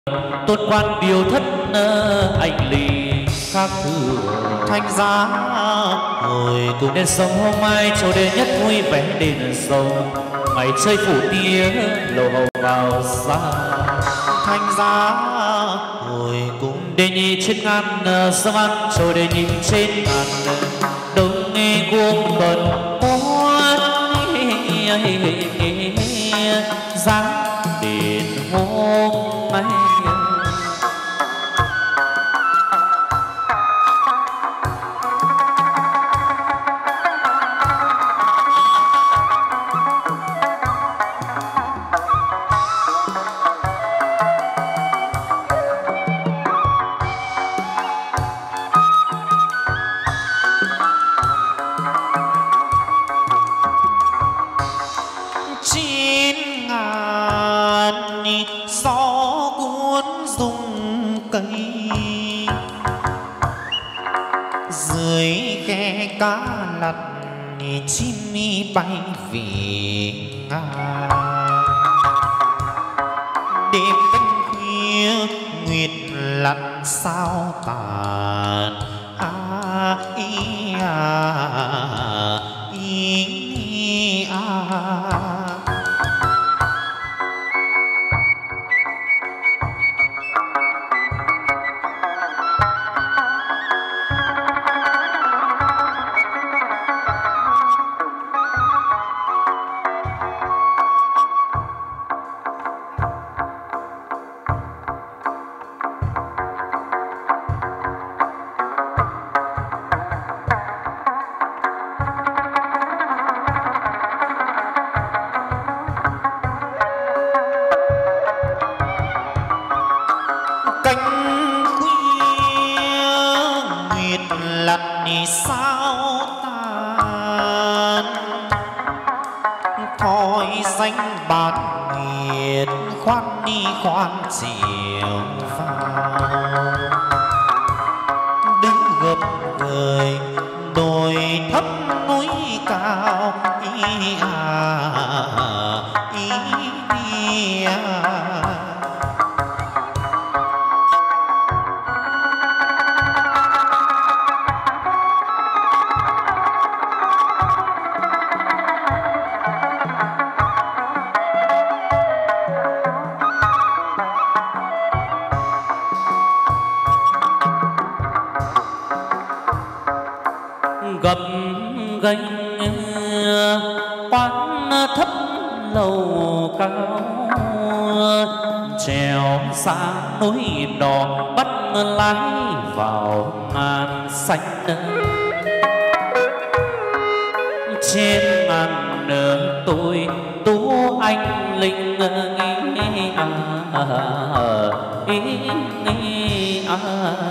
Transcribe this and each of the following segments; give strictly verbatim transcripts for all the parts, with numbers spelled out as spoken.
tôn quan điều thất anh ly khác thường. Thanh giá hồi cùng đền sông hôm mai châu đêm nhất vui vẻ đền sông ngày chơi phủ tiếng lầu hầu vào xa. Thanh giá hồi cùng đề nhi trên ngàn sông ăn châu đề nhi trên ngàn đông nghe cuồng tuần muôn dáng đền hôm nay. chim bay về ngang đêm canh khuya nguyệt lặn sao tàn à, ý, à, ý, à. Sao tan thói danh bán nguyệt khoan đi khoan chiều vào đứng gập người đồi thấp núi cao ý à ý, ý à. gập ghềnh quán thấp lầu cao trèo sang núi đỏ bắt lái vào ngàn xanh trên ngàn nở tôi tú anh linh nghi à, ý, ý, à.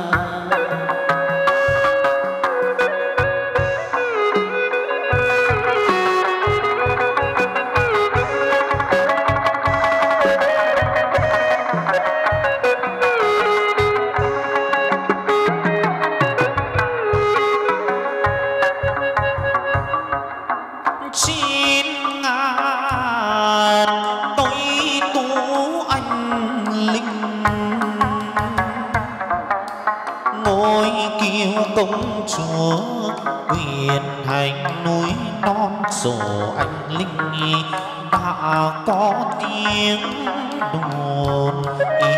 Công chúa quyền hành núi non sổ anh linh đã có tiếng đồn ý.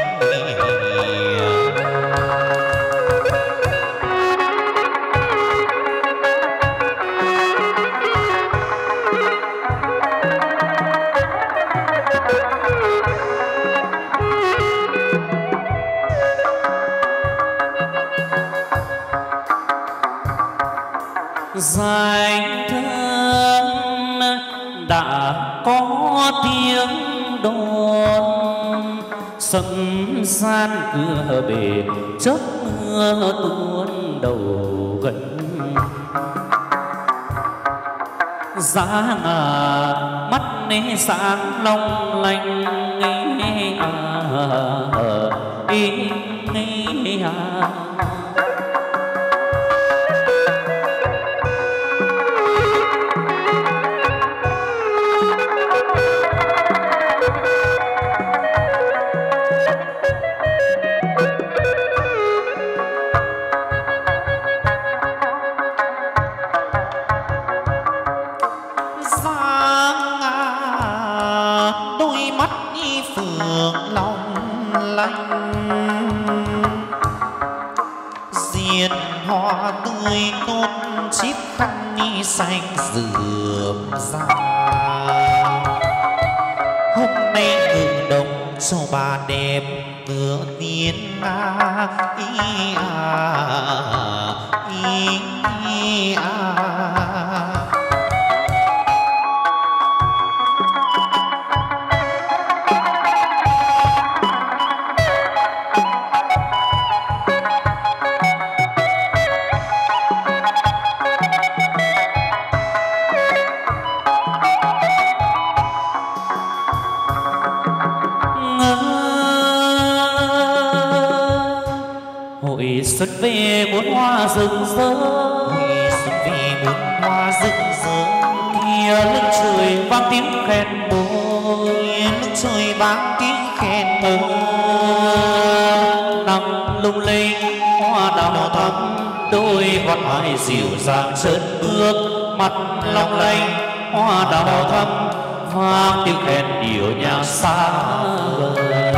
Danh thơm đã có tiếng đồn sấm san cửa bể chớp mưa tuôn đầu gần giá ngà mắt nê sáng long lanh ý, à, ý, ý, à. lanh diệt hoa tươi tốt chiếc khăn ni xanh rượm ra hôm nay ngự đồng cho bà đẹp ngựa tiên a ý à ý, ý à. Xuất về muôn hoa rực rỡ, xuất về muôn hoa rực rỡ. Kia nước trời vang tiếng khen môi, nước trời vang tiếng khen môi. Nắng lung linh hoa đào thắm, đôi con hai dịu dàng chân bước, mắt long lanh hoa đào thắm, vang tiếng khen điệu nhạc xa vời.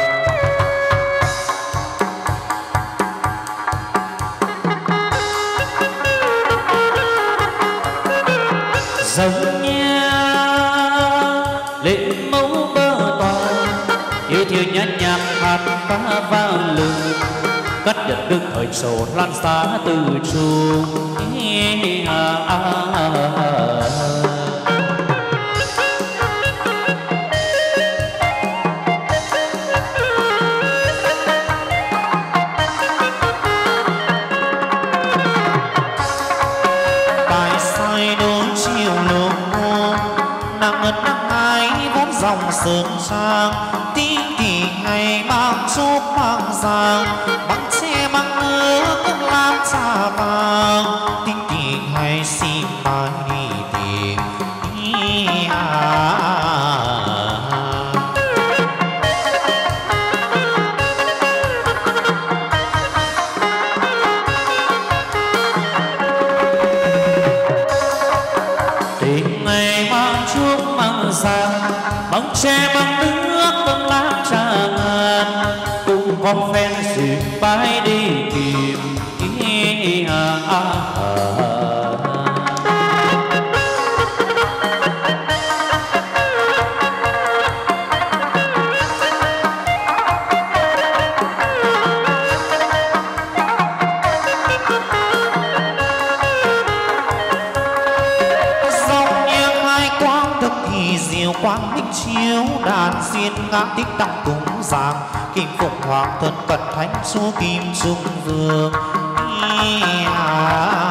Giống như lệ mẫu bơ toàn yêu thiêu nhát nhạc hát ca vang lừng cắt nhật đức thời trầu lan xa từ chung à, à, à, à. Dòng sơn sang tí kỳ ngày mang chốt mang giang bằng che mang nước cũng làm xa vàng tí kỳ ngày xin mai đi tìm đi à. Tình ngày mang chốt mang giang bằng tre bằng nước bằng lá trà ngàn cùng con phen duyên bãi đi tìm ý à, à, à. Quang minh chiếu đàn diên ngã tích đăng cúng giang kim phụng hoàng thân cận thánh chúa kim trung vương à.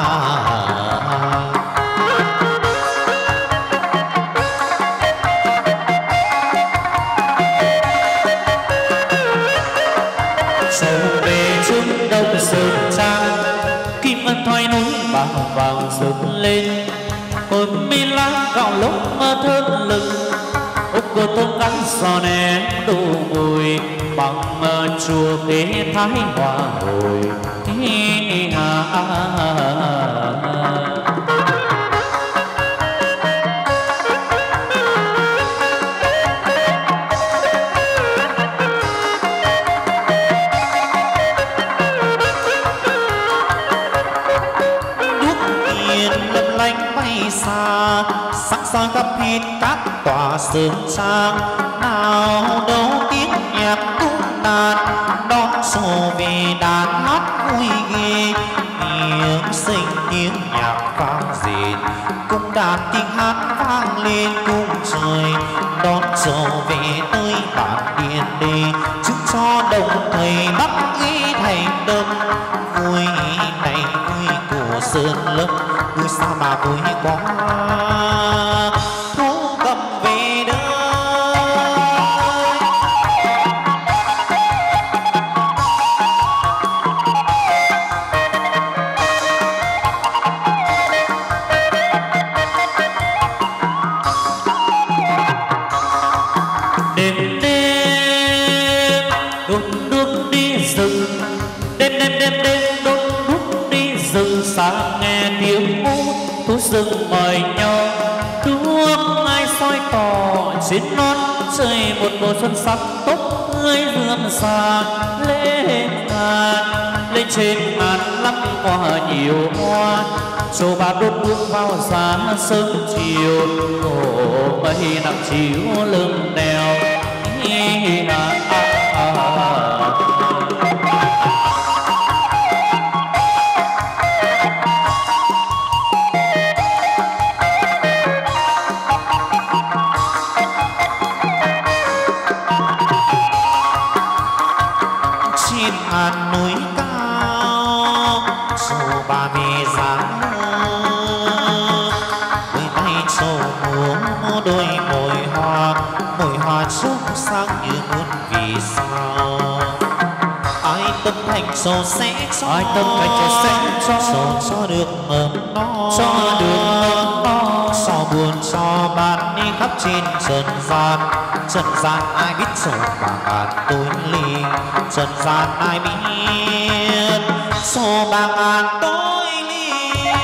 Sầu về trung đông sơn trang kim ân thoái núi bàng vàng dựng lên cồn mi lá gạo lúc thơm lừng ốc cô tôm cắn giò nén đủ mùi bằng chùa kế thái hòa hồi à, à, à, à. Xa sắc soi khắp hết các tòa sơn trang nào đâu tiếng nhạc cung đàn đón sổ về đàn hát vui ghê tiếng sinh tiếng nhạc vang dền cung đàn tiếng hát vang lên cung trời đón sổ về tới bản điện đề chúc cho đồng thầy bắc ý thành đông vui này vui của sơn lâm vui sao mà vui quá thú cầm về đời. Đêm đêm đốt đuốc đi rừng đêm đêm đêm đêm đốt đuốc đi rừng sáng nghe tiếng mút thú rừng mời nhau đuốc ai soi tỏ xin non rơi một mùa xuân sắc tốt tươi rươm xa lên ngàn lên trên ngàn lắm hoa nhiều hoa số ba đốt bước vào sáng sớm chiều ồ mây nặng chiếu lưng đèo à, à, à, à. trên ngàn núi cao dù ba mẹ dáng đôi tay trầu múa đôi môi hoa môi hoa trông sáng như muôn vì sao ai tâm thành sầu sẽ cho ai tâm thành sẽ cho sầu cho được mầm non cho được mầm non cho buồn cho bạn đi khắp trên trần gian trần gian ai biết sầu và bạn tôi ly trần gian ai biết sầu và bạn tôi ly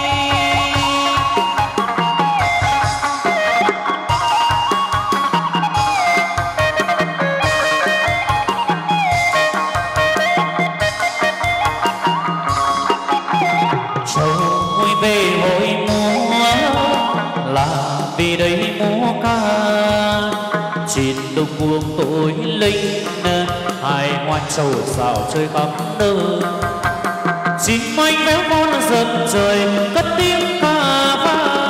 trầu vui về hội múa là vì đây múa ca trên đông buông tối linh hai hoa trầu xào chơi khắp nơi chim manh véo von dần trời cất tiếng ca vang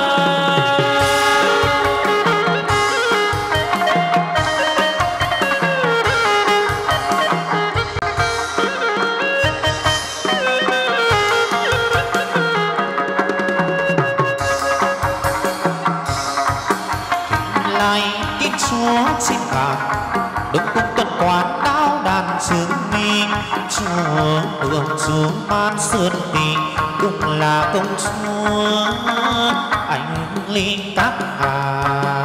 lại kính chúa xin cả đông cung tuần quán đao đàn trường mi chúa hưởng chúa man sơn tình cũng là công chúa anh linh các hà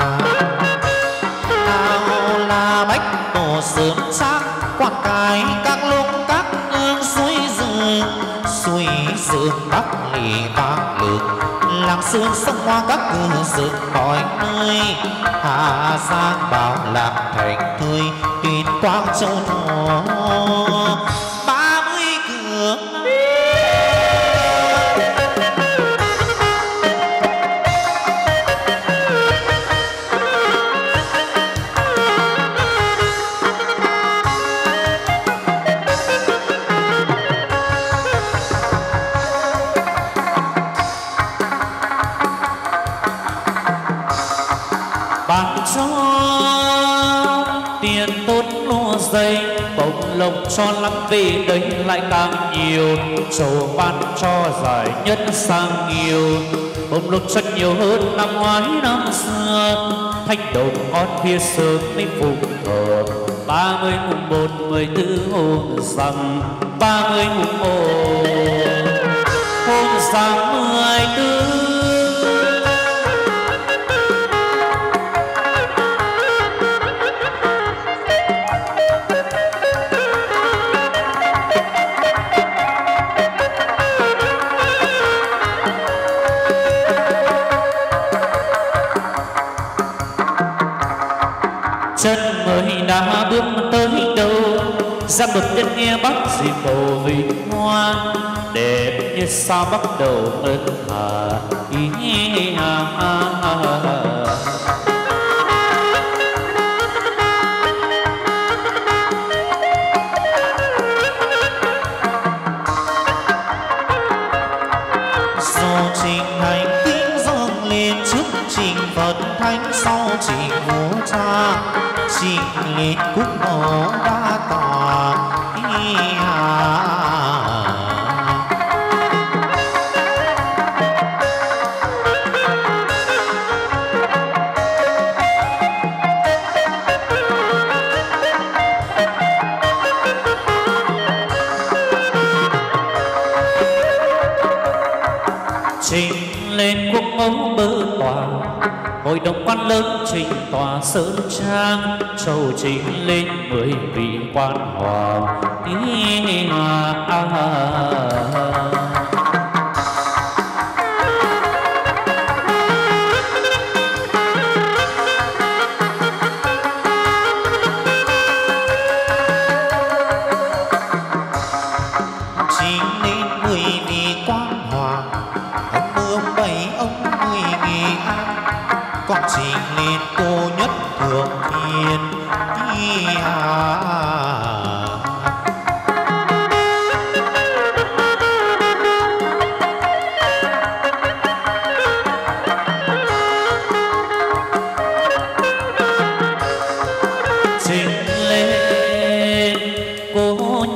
nào là bách tổ sớm sáng quan cái các lúc các nương suối rừng suối rừng bắc lì vang lược làng sương sông hoa các cửa rừng mọi nơi hà giang bảo lạc thành tươi tuyên quang châu thổ ba mươi cửa ban cho tiền tốt lúa dây bông lộc cho lắm về đây lại càng nhiều trầu ban cho giải nhất sang nhiều bông lộc rất nhiều hơn năm ngoái năm xưa thanh đồng ngót phía sớm mới phục thờ ba mươi mùng một mười tư hôm rằm ba mươi mùng một hôm rằm mười tư chân mới đã bước tới đâu ra bực đất nghe bắc gì bầu vì hoa đẹp như sao bắt đầu ngân hà ý ha ha ha dù trình hành kính dâng lên trước trình phật thánh sau trình vũ cha trình lên cúc mẫu đa tòa ý hà trình lên quốc mẫu bơ tòa hội đồng quan lớn trình tòa sơn trang châu trình lên mười vị quan hoàng ý à, à, à.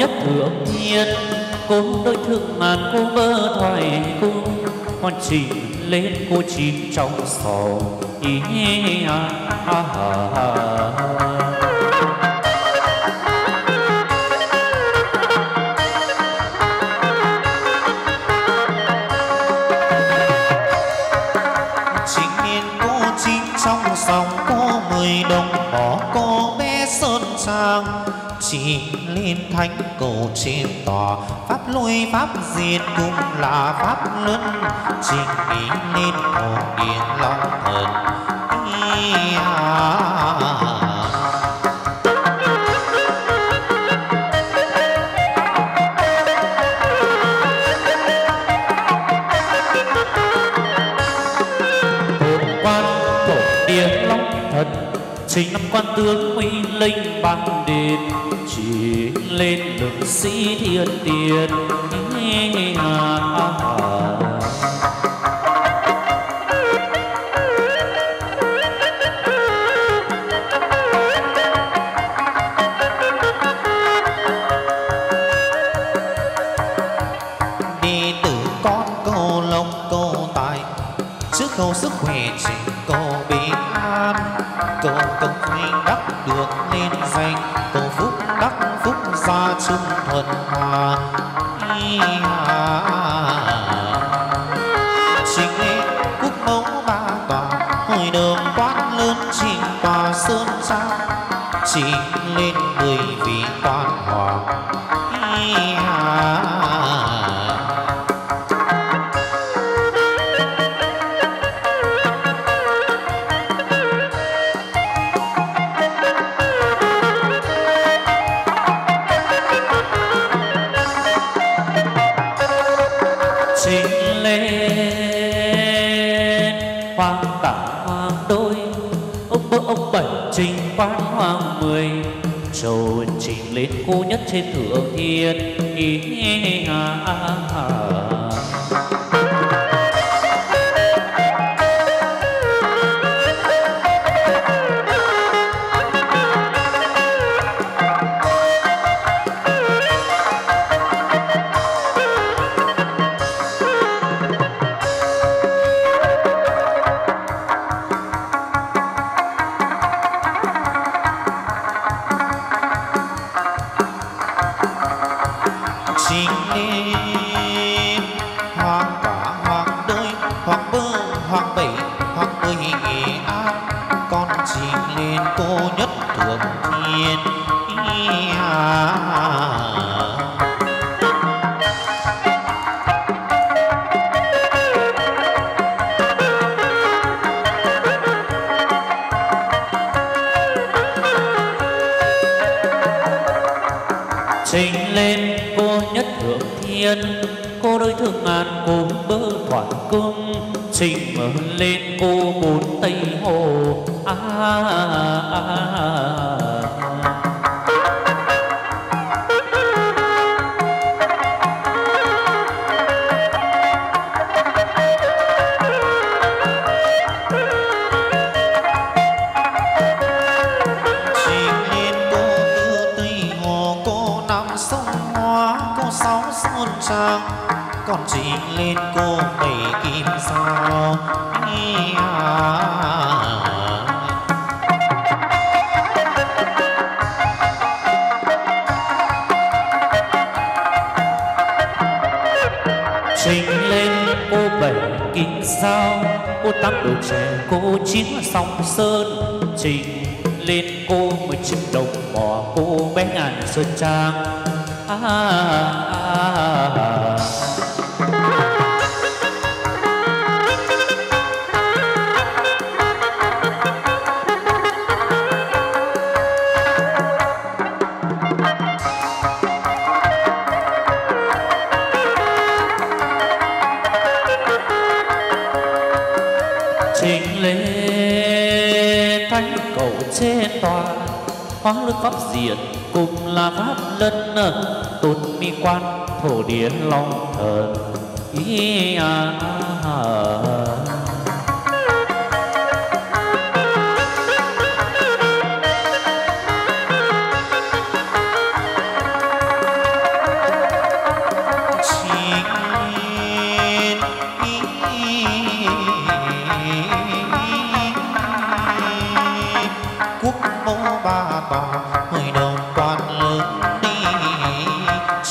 nhất thượng thiên, cô đôi thương ngàn cô bơ thoại cung, con chỉ lên cô chỉ trong sầu ý à, à, à, à. Sông có mười đồng bỏ cô bé sơn trang, chỉ lên thánh cầu trên tòa pháp lôi pháp diệt cũng là pháp luân, trình ý lên cổ điện long thần ý à. Trình năm quan tướng huy linh bằng đền, chỉ lên lực sĩ thiên tiền à, à, à. Đi từ con câu lông câu tài, trước câu sức khỏe trình câu bình an, cầu công thành đắc được nên danh, cầu phúc đắc phúc gia trung thuận hòa à. Trình lên quốc mẫu ba tòa, hội đồng quan lớn trình tòa sơn trang, trình lên mười vị quan hoàng à. Trình quan hoàng mười trầu trình lên cô nhất trên thượng thiên ý à, à, à. Trình lên cô nhất thượng thiên, cô đôi thương ngàn cô bơ thoại cung, trình mở lên cô bốn tây hồ à, à, à, à. Còn trình lên cô bảy kim sao ý à. Trình lên cô bảy kim sao, cô tám đồ trẻ cô chín song sơn, trình lên cô mười chiếc đồng bò cô bé ngàn sơn trang à, à, à, à. Trình lên thánh cầu trên tòa, hóa lực pháp diện cùng là pháp lân, tôn mi quan thổ địa long thần ý à, à, à.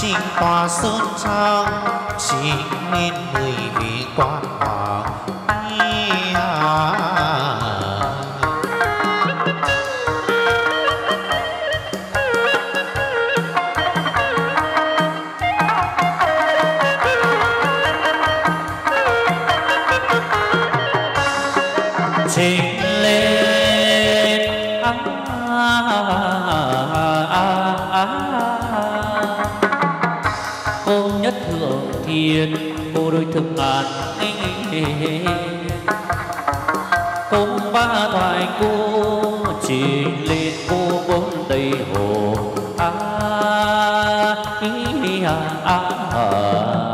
trình tòa sơn trang chỉ nên mười vị quan hoàng. Trình lên à, à, à, à, cô nhất thượng thiên cô đôi thực ngàn cô ba thoại cô chỉ lên cô bốn đầy hồ à, ý, à, à, à.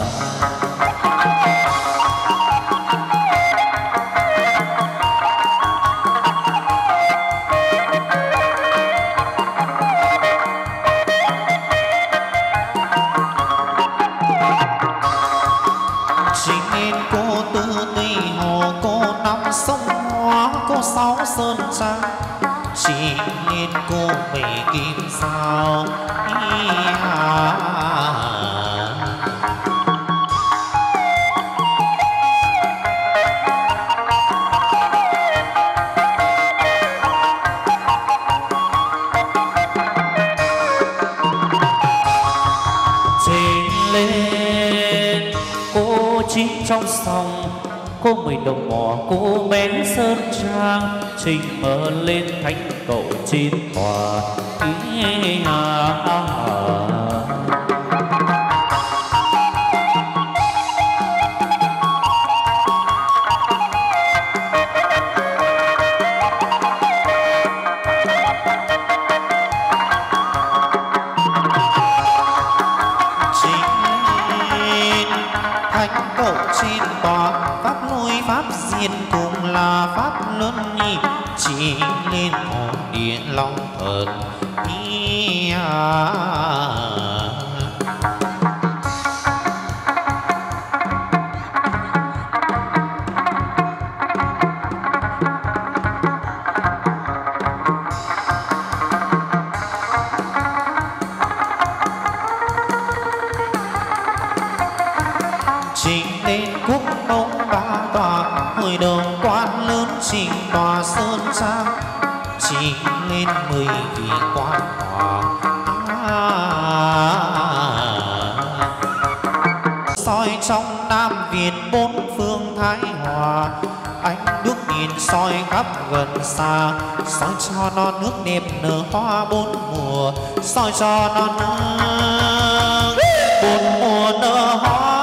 Sông Hoa cô sáu sơn trang chỉ nên cô bảy kim sao. Trên lên cô chín trong sông cô mười đồng mỏ cô bé sơn trang trình mở lên thánh cậu trên tòa ý à, à, à. Cùng là pháp luân nhi chỉ nên một điện long thần ý à. Chỉ nên quốc đông ba tòa hồi đầu quan lớn trình tòa sơn trang chỉ lên mười vị quan hoàng à. Soi trong Nam Việt bốn phương thái hòa ánh nước nhìn soi khắp gần xa soi cho non nước đẹp nở hoa bốn mùa soi cho non nước bốn mùa nở hoa.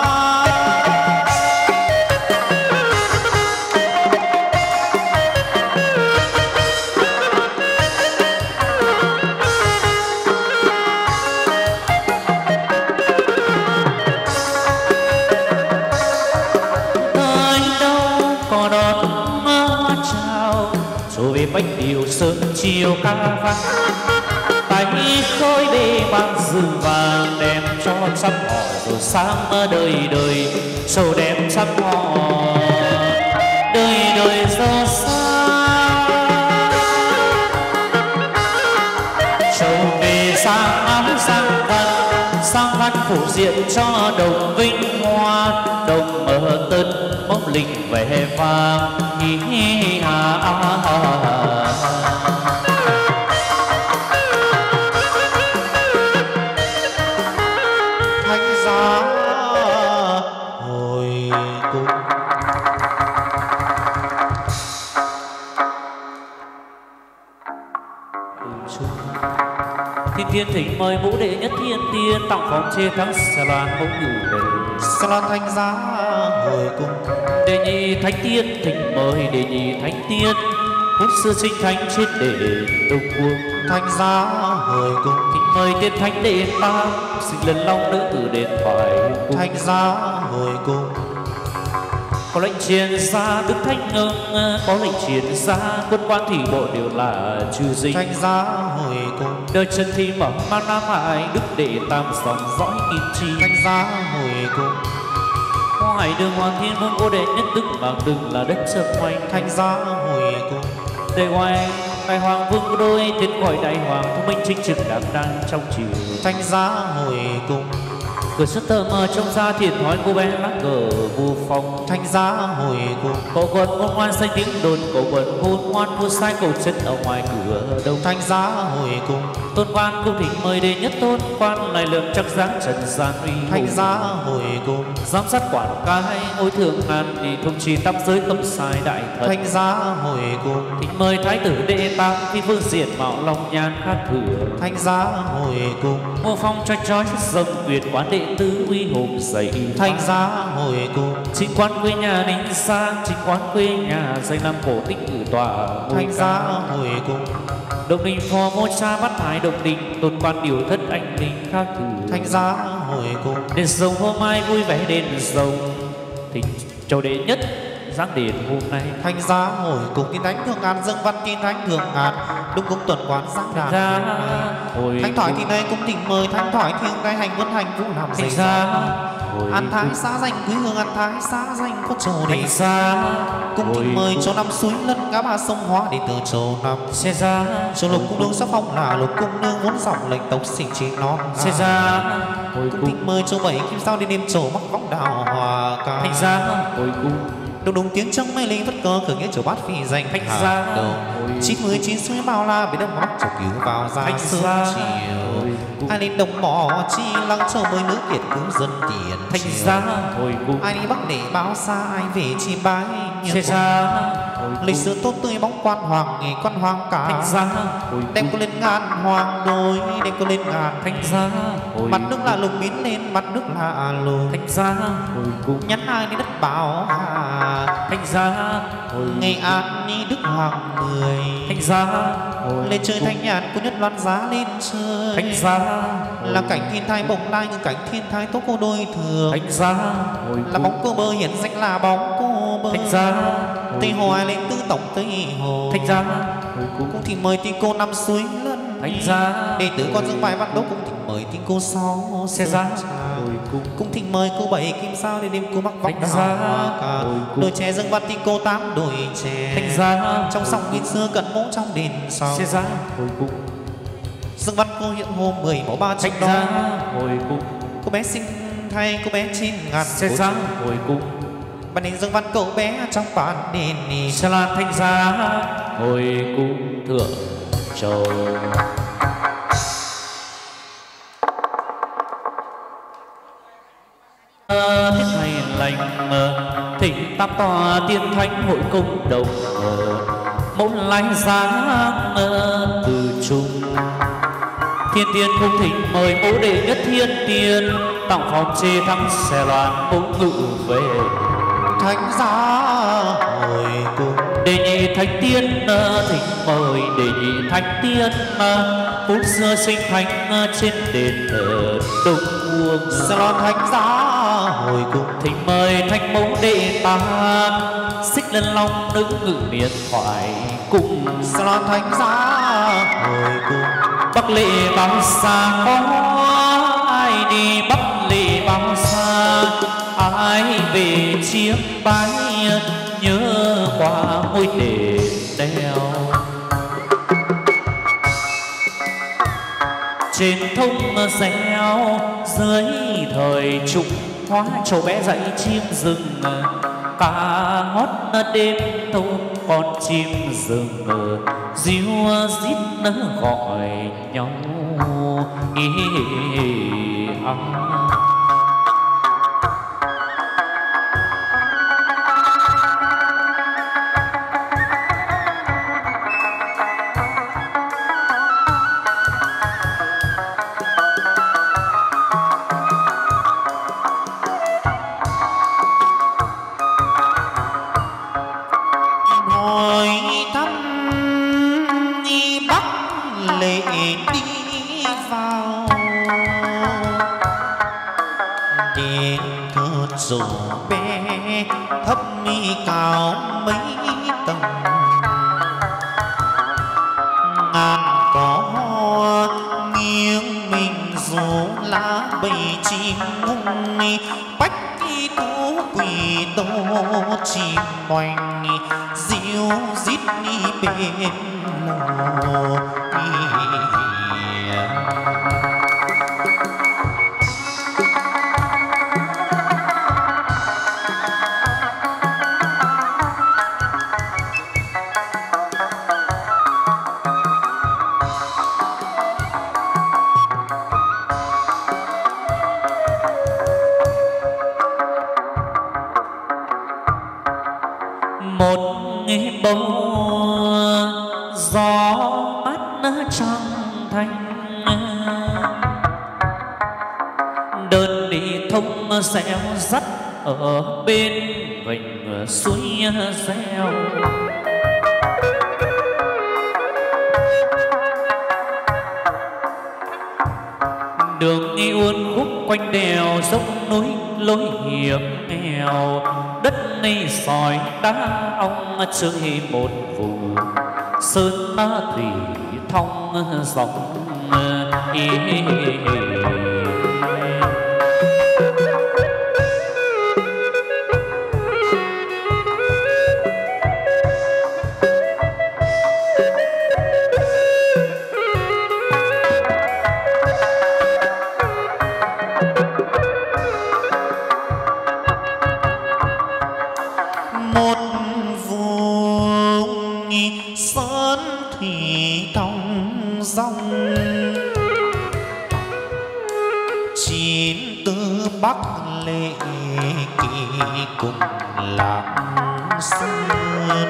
Bách điều sơn chiều ca vang tay khói bê bằng rừng vàng đem cho trăm họ rồi sáng đời đời sầu đem trăm họ đời đời giàu sang sầu về sang áo sang thân sang phát phủ diện cho đồng vinh hoa đồng ở tân bóng linh vẻ vàng hi ha ha ha. Thánh giá hồi cung thiên thiên thỉnh mời vũ đệ nhất thiên tiên tặng phòng chê thắng xà loan mẫu ngự về xà loan thánh giá hồi cung đệ nhị thánh tiên thỉnh mời đệ nhị thánh tiên hút xưa sinh thánh chết để đông quân thánh giá hồi cung thỉnh mời tiên thánh đền ba sinh lần long nữ tử đền thoại thánh giá hồi cung có lệnh truyền ra đức thánh ngưng có lệnh truyền ra quân quan thủy bộ đều là trừ dinh thánh giá hồi cung đời chân thi mở mang nam hải đức đệ tam dòng dõi kim chi thánh giá hồi cung ngoài đường hoàng thiên vương ô đệ nhất đức bằng đừng là đất sơ hoành thánh giá hồi cung để ngoài đại hoàng vương đôi tiến khỏi đại hoàng thông minh chính trực đảm đang trong triều thánh giá hồi cung Cửa xuất thơ mơ trong xa thiền thói cô bé lá cờ vu phong. Thanh giá hồi cung Cổ quần ngôn ngoan xanh tiếng đồn, cổ quần hôn ngoan vua sai cầu chân ở ngoài cửa đông. Thanh giá hồi cung Tôn quan cung thỉnh mời đến nhất tôn quan, lại lượng chắc dáng trần gian uy Thanh hùng. giá hồi cung Giám sát quản cai ngôi thượng ngàn, thì thông trì tam giới cấm sai đại thần. Thanh giá hồi cung Thỉnh mời thái tử đệ tam, phi phương diện mạo long nhan khác thừa. Thanh giá hồi cung Ngô phong trói trói dòng Việt quán đệ tứ uy hùng dậy. Thanh giá hồi cung Chính quán quê nhà ninh sang, chính quán quê nhà dây năm cổ tích cử tòa. Thanh giá hồi cung Đồng đình phò mô cha bắt thái đồng đình, tôn quan điều thất anh linh khác thử. Thanh giá hồi cung Đền rồng hôm mai vui vẻ đền rồng, thỉnh châu đệ nhất giáng đền hôm nay. Thanh giá hồi cung tin thánh thường ngàn dâng văn tin thánh thường ngàn đúng cung tuần quán giáng đàn. Ra hồi Thánh thoại thì nay cũng thỉnh mời thánh thoại thiêng cái hành vân hành vũ làm thành gì ra hồi an thái xã danh quý hương an thái xã danh có trầu thành để ra cung thỉnh mời cho năm suối lân ngã ba sông hóa để từ trầu năm xe ra cho lục cung nương sắc phong là lục cung nương muốn dòng lệnh tộc sinh trí non xe ra hồi cung cung thỉnh mời cho bảy kim sao đi đêm trầu mắc võng đào hòa ca thành ra hồi cung đùng đùng tiếng trống mây linh vất cơ khởi nghĩa trầu bát phi danh thành hạ ra đầu chín mươi chín suối bao la bị đất mắc trầu cứu vào ra thành sớm ra chiều ai lên đồng mỏ chi lăng châu mới nước kiệt cứu dân tiền thành chiều. ra hồi cung Ai đi bắc để báo xa ai về chi bái xe ra hồi lịch cung sử tốt tươi bóng quan hoàng nghề quan hoàng cả thành ra hồi đem cung có lên ngàn hoàng đôi đem có lên ngàn thành ra hồi mặt nước là lùng biến lên mặt nước là lùng thành ra hồi cung nhắn ai đi đất bảo hà thành ra hồi ngày an đi đức hoàng mười thành ra hồi lên chơi thanh nhàn của nhất loan giá lên chơi thành ra là cảnh thiên thai bồng lai nhưng cảnh thiên thai tốt cô đôi thường thành ra hồi là cung bóng cô bơ hiện danh là bóng cô bơ thành ra tây hồ ai lên tư tổng tây hồ thành ra hồi cung cũng thì mời tin cô năm suối lân thành ra đệ tử con dương bài văn đốc cũng thỉnh mời tin cô sáu xe ra hồi cung cũng thỉnh mời cô bảy kim sao để đêm cô mắc vóc thành ra cả hồi cung đôi trẻ dương văn tin cô tám đôi trẻ thành ra trong sông nghìn xưa cận mẫu trong đền sau xe ra hồi cung dương văn cô hiện hôm mười mẫu ba thành trăm ra đó hồi cung cô bé sinh thay cô bé chín ngàn xe ra hồi cung ban đêm dương văn cậu bé trong bản đền xe lan thành ra hồi cung thượng châu. Thiết ngày lành thỉnh tam tòa tiên thánh hội công đồng môn lai giáng từ trung thiên tiên cung thỉnh mời mẫu đệ nhất thiên tiên tặng phòng chê thắng xe loan cũng ngự về thánh giá hồi cung đệ nhị thánh tiên thỉnh mời đệ nhị thánh tiên phút xưa sinh thánh trên đền thờ đông uông xe loan thánh giá hồi cung thỉnh mời thánh mẫu đệ tam xích lân long nữ ngự điện thoại cùng xe loan thánh giá hồi cung bắc lệ bao xa có ai đi bắc lệ bao xa ai về chiếc bái nhớ qua ngôi đền đèo trên thông reo dưới thời trục hóa trầu bé dậy chim rừng ca hót đêm thâu con chim rừng ríu rít nó gọi nhau ý à. dù bé thấp mi cao mấy tầng ngàn có nghiêng mình dù lá bầy chim ngung bách thú quỷ tô chim hoành diêu rít đi bên lò một bầu gió mát trăng thanh, đơn đi thông xéo dắt ở bên vịnh suối reo. Đường đi uốn khúc quanh đèo dốc núi lối hiểm nghèo, đất này sỏi đá ong chơi một vùng sơn thủy thông dòng ý. Bắc lệ kỳ cùng lãng sơn,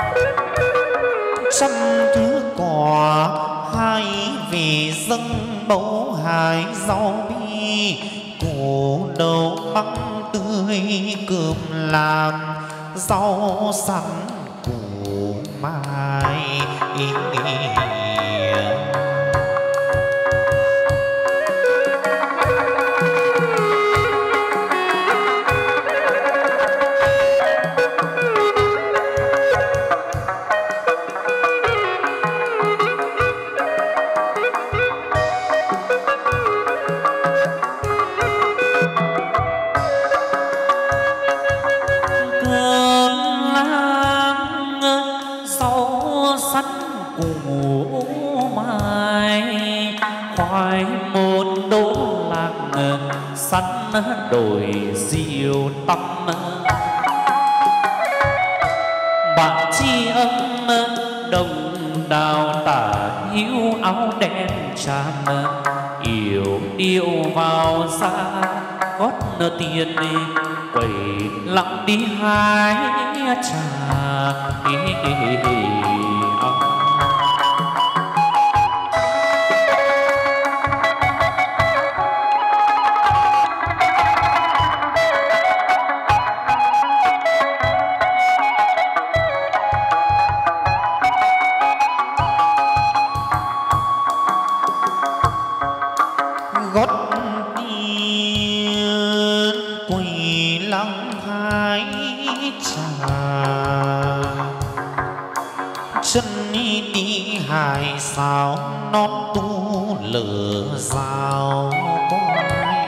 trăm thứ cỏ hai vì dâng bầu hai rau bi, củ đầu măng tươi cơm làm rau sắn củ mai. Đồi diều tăm bạn tri âm đồng đào tả hiu áo đen tràm, yểu điệu vào ra gót tiền quẩy lặng đi hái trà. Hai sao nón tu lửa rào quay,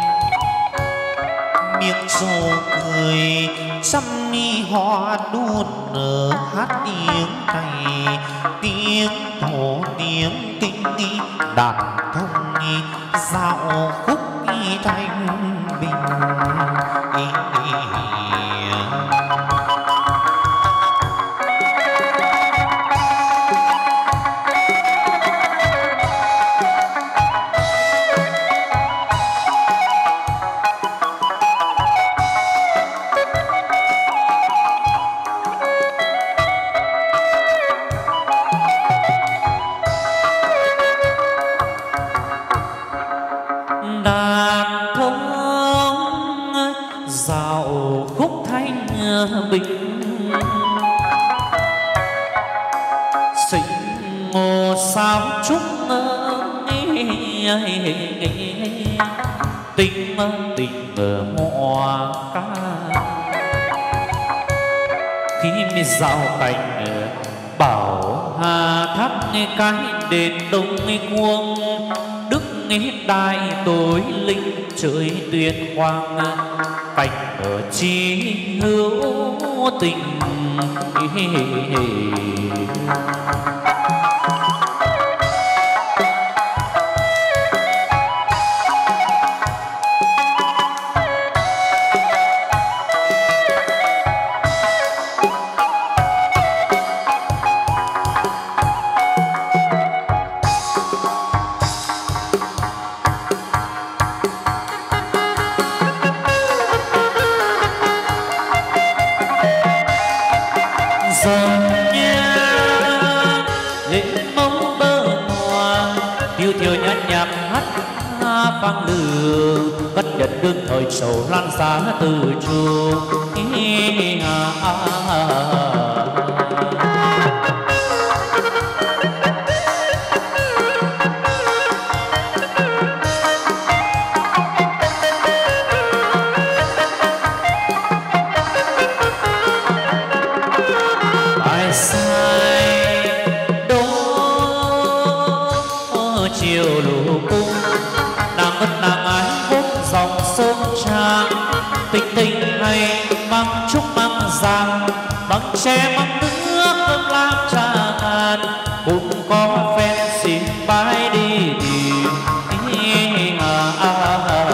miệng trầu cười trăm ni hoa đuôn nở hát tiếng cày, tiếng thổ tiếng kinh nghi đàn thông nghi dạo khúc nghi thanh bình. Tình tình hoa ca khi mi giao cảnh bảo hà tháp cái đền đông cuông, đức đại tối linh trời tuyệt quang, cảnh ở chi hữu tình. dòng nha lên mong bờ hoa tiêu thiêu nhát nhạc hát vang lừa bất nhật đương thời sầu lan xa từ trường ai sai đó chiều lũ cung nàng mất nàng ái hút dòng sông trang tình tình hay mang trúc mang giang bằng tre mang nước cơm lam tràn cũng có phen xin bái đi tìm à, à, à, à.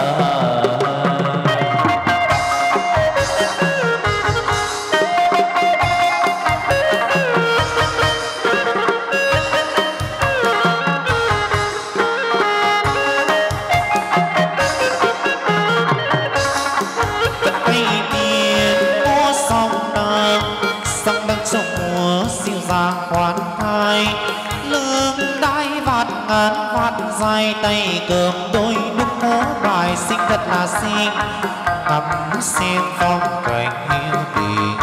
Dài tay cơm đôi đúc hố bài xinh thật là xinh ngắm xem phong cảnh hiếu kỳ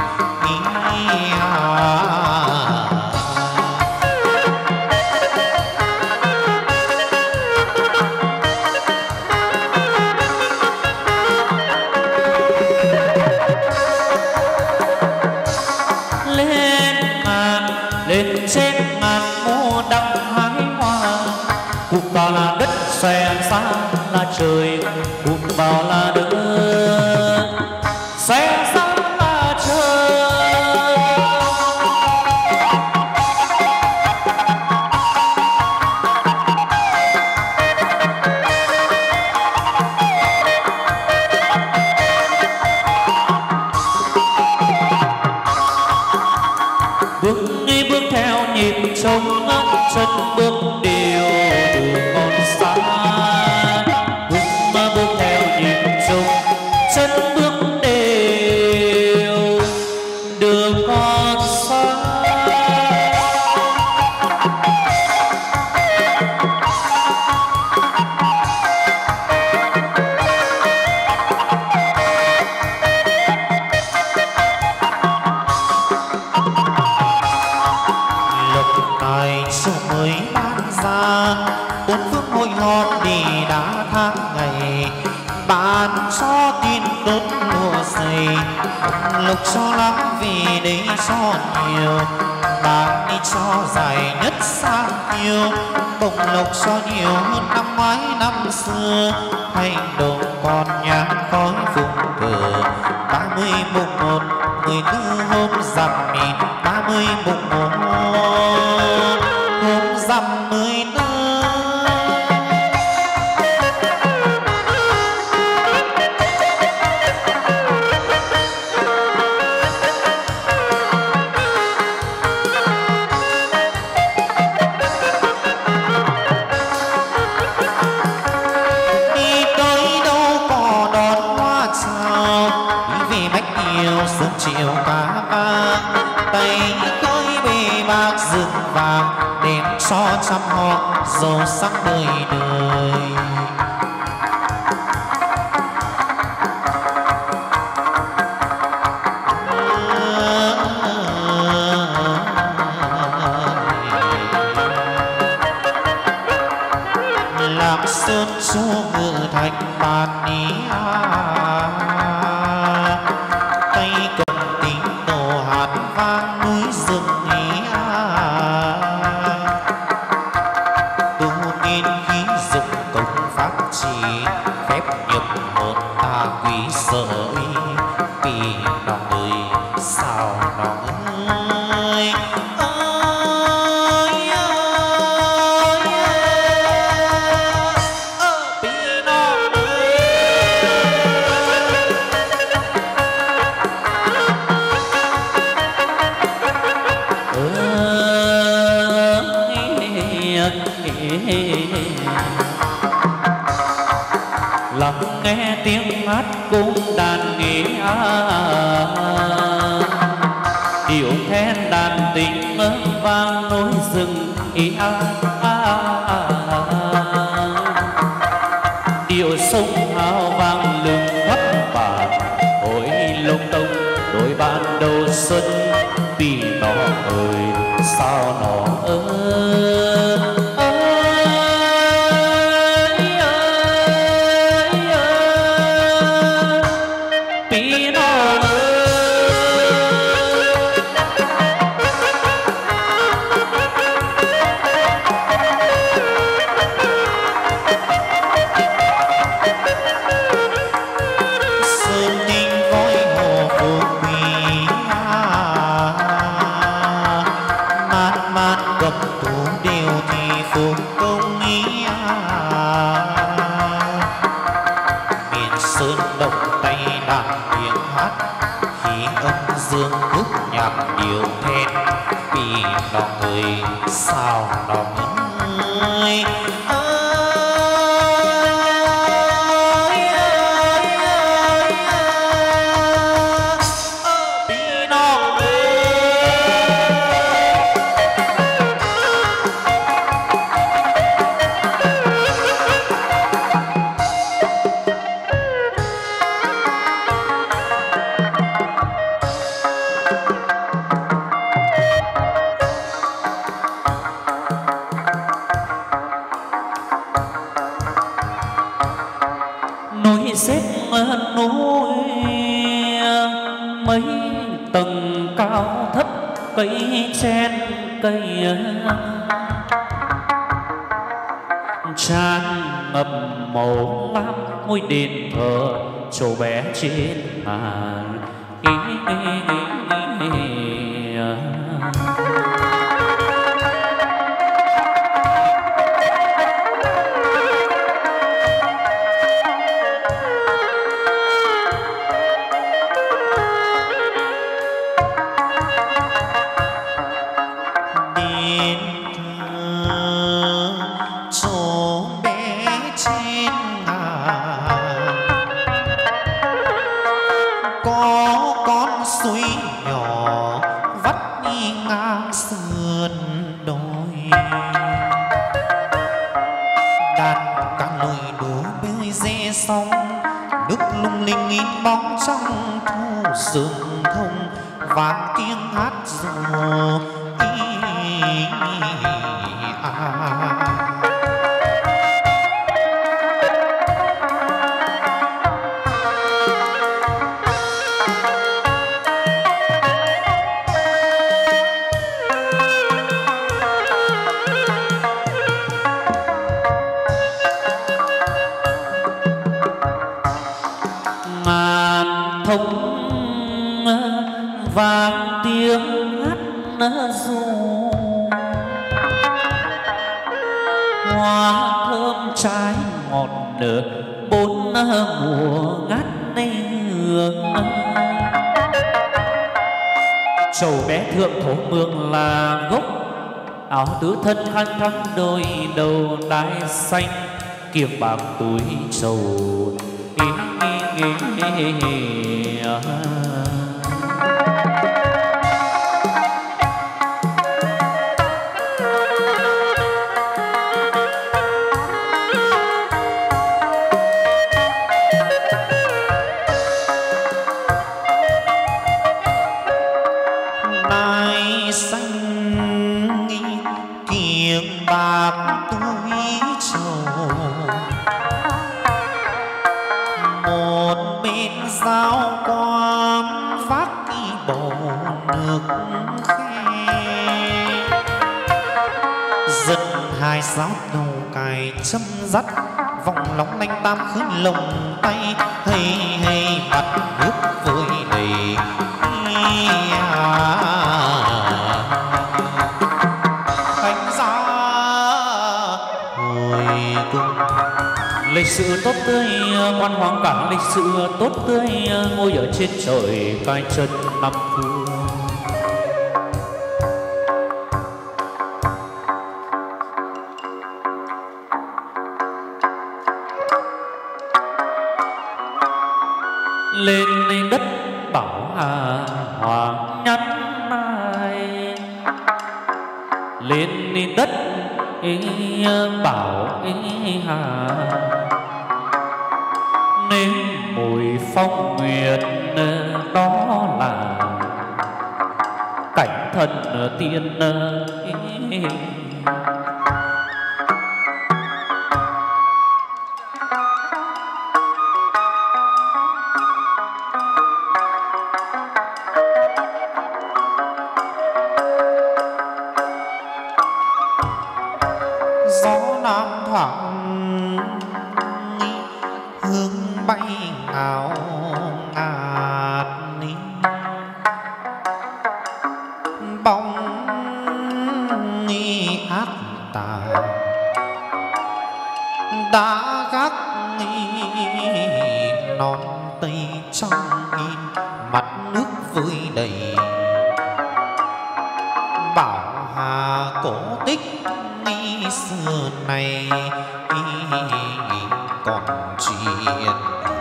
lên màn lên trên màn mua đậm hái hoa cũng bảo là đất xòe xa là trời cũng bảo là đất xòe xa là trời bước đi bước theo nhịp trống chân bước đều đường còn xa bước mà bước theo nhịp trống chân bước đều đường còn xa lúc này số mới ban ra bốn phương hội họp đi đã tháng ngày bạn cho tin tốt lúa dày lục cho lắm vì đấy cho nhiều bạn đi cho dài nhất sang yêu bông lục cho nhiều hơn năm ngoái năm xưa hành động còn nhang khói vùng cờ ba mươi mùng một mười tư hôm rằm ba mươi mùng một hôm rằm mười tư đi tới đâu có đón hoa chào đi về bách yêu sớm chiều cá vàng tay khói bề bạc rực vàng đèn cho trăm họ giàu sắc đời đời làm sơn chu ngự thành bàn ní tay cầm tính tổ hạt vang núi rừng ý tu nên khí dụng công pháp chỉ phép nhập một ta quý sợi vì lòng người sao lòng ơi ơi ơi ơi vì lòng lắng nghe tiếng hát cung đàn nghĩa điệu then đàn tình vang núi rừng ý a a a điệu sông hào vang lưng khắp bản ôi lông tông đôi ban đầu xuân vì nó ơi sao nó ơi điều thêm vì nó người sao nó người cây chen cây tràn ngập màu lam ngôi đền thờ trổ bé trên màn rừng thông vang tiếng hát ru ngàn thông vang tiếng hát ru hoa thơm trái ngọt nở bốn mùa ngát nay hương trầu bé thượng thổ mương là gốc áo tứ thân khăn thắm đôi đầu đai xanh kiềm bạc túi trầu đai xanh kiềm bạc túi trầu một bên giao quang vác đi bầu nước khe dân hai giáo đầu cài châm dắt vòng lóng lanh tam khứ lồng tay hay hay mặt nước vơi đầy khánh giá hồi cung lịch sử tốt tươi quan hoàng cảng lịch sử tốt tươi ngôi ở trên trời cai chân năm phương lên đất bảo hà hoàng nhắn ai lên đất bảo hà, nên mùi phong nguyệt đó là cảnh thần tiên. Gió nam thoảng hương bay ngào ngạt, bóng ác tà đã gác non tây trong in, mặt nước vơi đầy bảo hà cổ tích xưa này còn chuyện.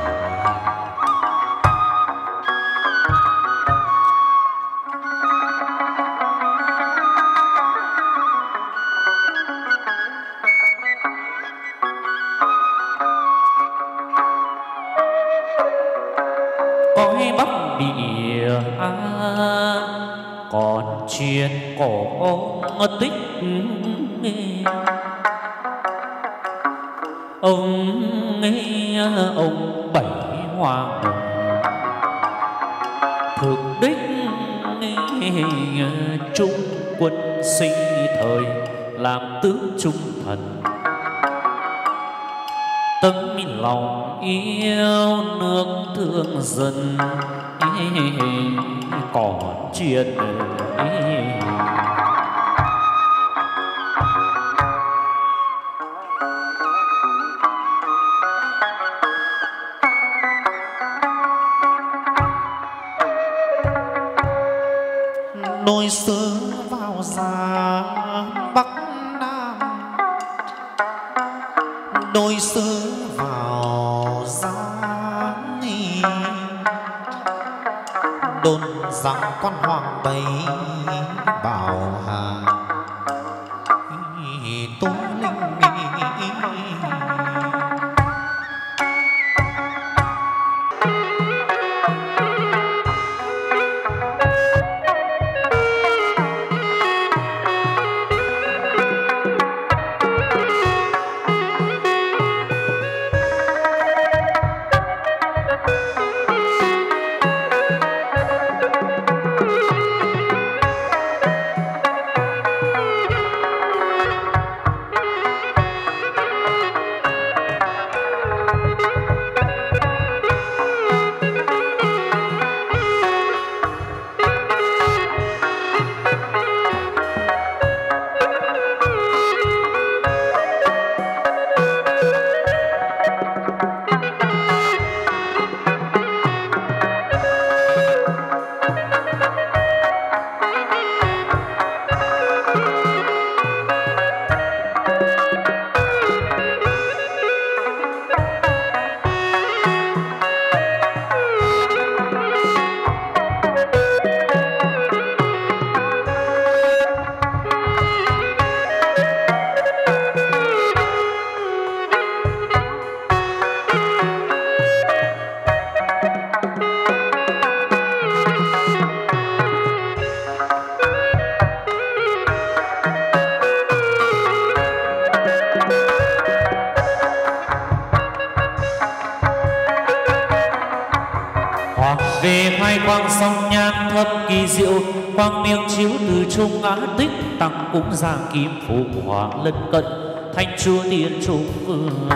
Cõi Bắc Địa còn chuyện cổ tích, ông nghe ông Bảy Hoàng thực đích trung quân sinh thời làm tướng trung thần, tấm lòng yêu nước thương dân còn chuyện. Nôi xứ vào giá Bắc Nam, nôi xứ vào giá đồn rằng con hoàng bấy bảo hà tôi linh. về hai quang song nhan thâm kỳ diệu, quang miệng chiếu từ trung á tích, tăng cúng giang kim phụ hoàng lân cận, thanh chúa tiên trung vương.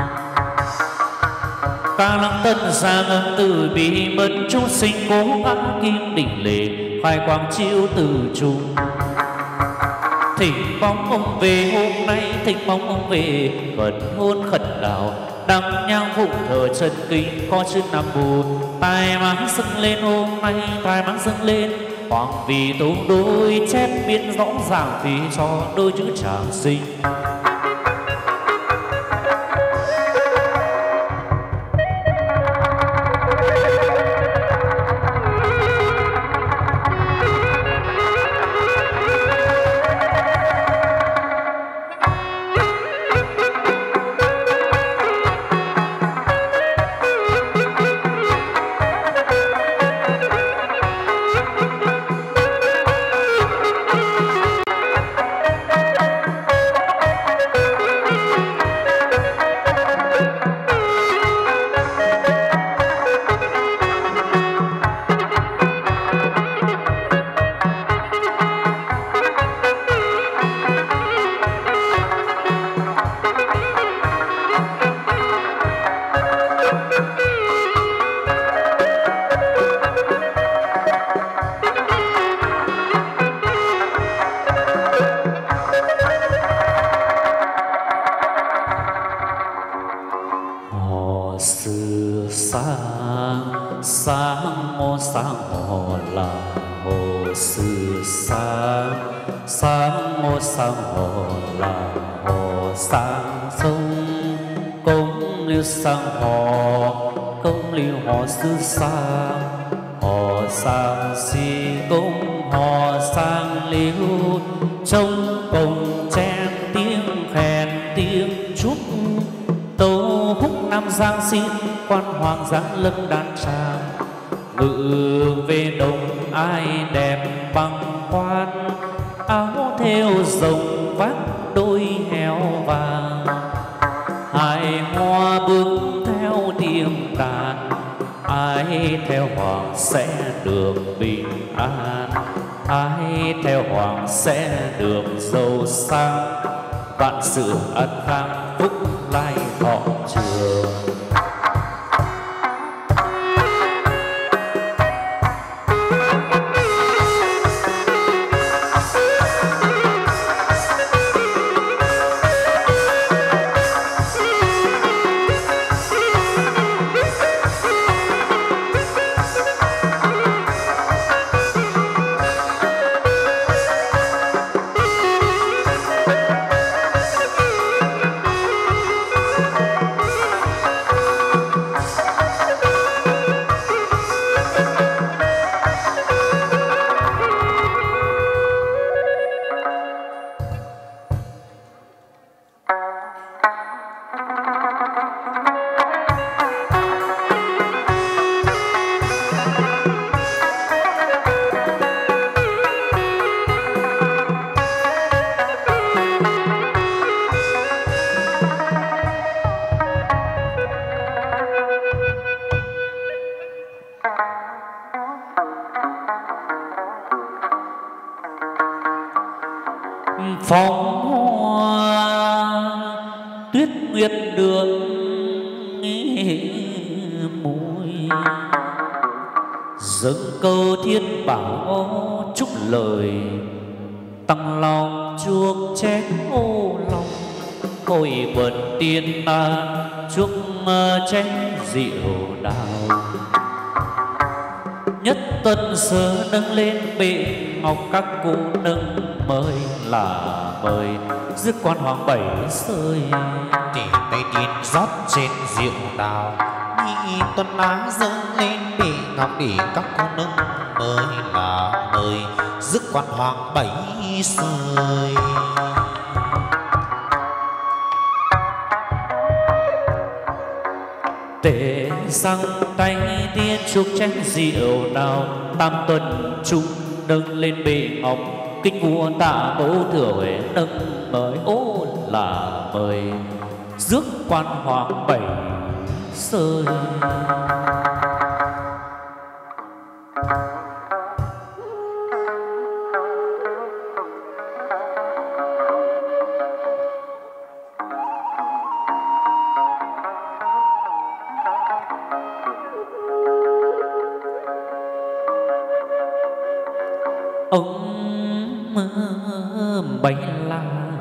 Ca lăng tân giang âm từ bi mẫn chúng sinh cố ngã kim đỉnh lệ, khai quang chiếu từ trung. Thỉnh bóng ông về hôm nay, thỉnh bóng ông về khẩn hôn khẩn đạo, đăng nhang phụng thờ chân kinh có chữ Nam Mô. Tai máng dâng lên hôm nay, tai máng dâng lên hoàng vì tô đôi chép biên rõ ràng vì cho đôi chữ tràng sinh. sang sang mô sang hồ là hồ sư sang sang mô sang hồ là hồ sang sông công liêu sang hồ công liêu hồ sư sang hồ sang si công hồ sang liêu trong cùng chen tiếng khen tiếng chúc tấu húc nam giang xin quan hoàng giáng lâm đàn tràng ngự về đồng ai đẹp bằng quan áo theo rồng vác đôi heo vàng hai hoa bước theo tiếng đàn ai theo hoàng sẽ được bình an ai theo hoàng sẽ được giàu sang vạn sự ân khang phúc lai thọ trường. Phong hoa tuyết nguyệt đường mùi dâng câu thiên bảo chúc lời tăng lòng chuộc chén ô lòng cội quần tiên ta chuốc chén rượu đào nhất tuần sơ nâng lên bệ ngọc các cụ nâng mời là mời dứt quan hoàng bảy sơi chỉ tay tiên rót trên rượu đào nhị tuần lá dâng lên bệ ngọc để các cụ nâng mời là mời dứt quan hoàng bảy sơi. Tề sang tay tiên chuốc chén rượu đào tam tuần trung nâng lên bệ ngọc kinh vua tạ mẫu thừa huệ nâng mời ô là mời rước quan hoàng bảy sơi. Ông bấy la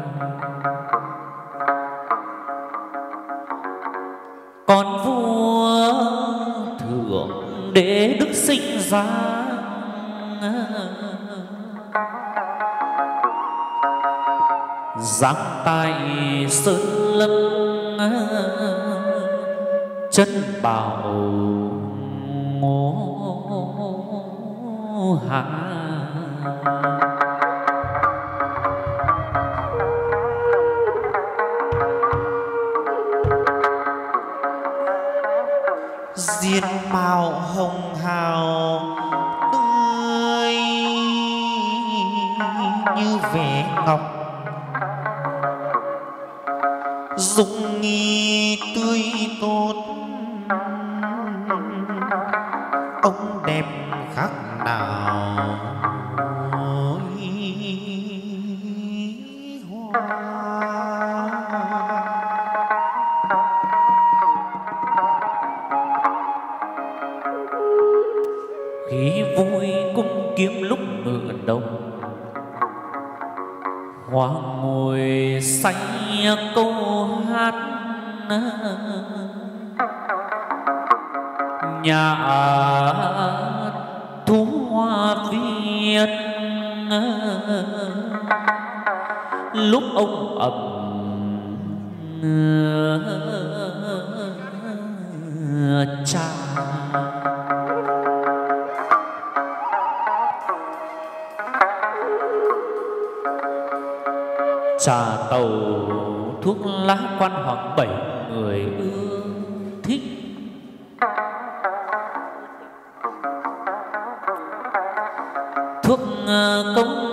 con vua thượng đế đức sinh ra giáng tại sơn lâm chân bảo ngô hạ diên mạo hồng hào tươi như vẻ ngọc dung nghi tươi tốt ông đẹp khác nào khí vui cung kiếm lúc ngựa đông hoàng ngồi say câu hát nhà Thu Hoa Viên. Lúc ông ẩm trà trà tàu thuốc lá quan hoàng bảy người ưa thích. Thuốc cống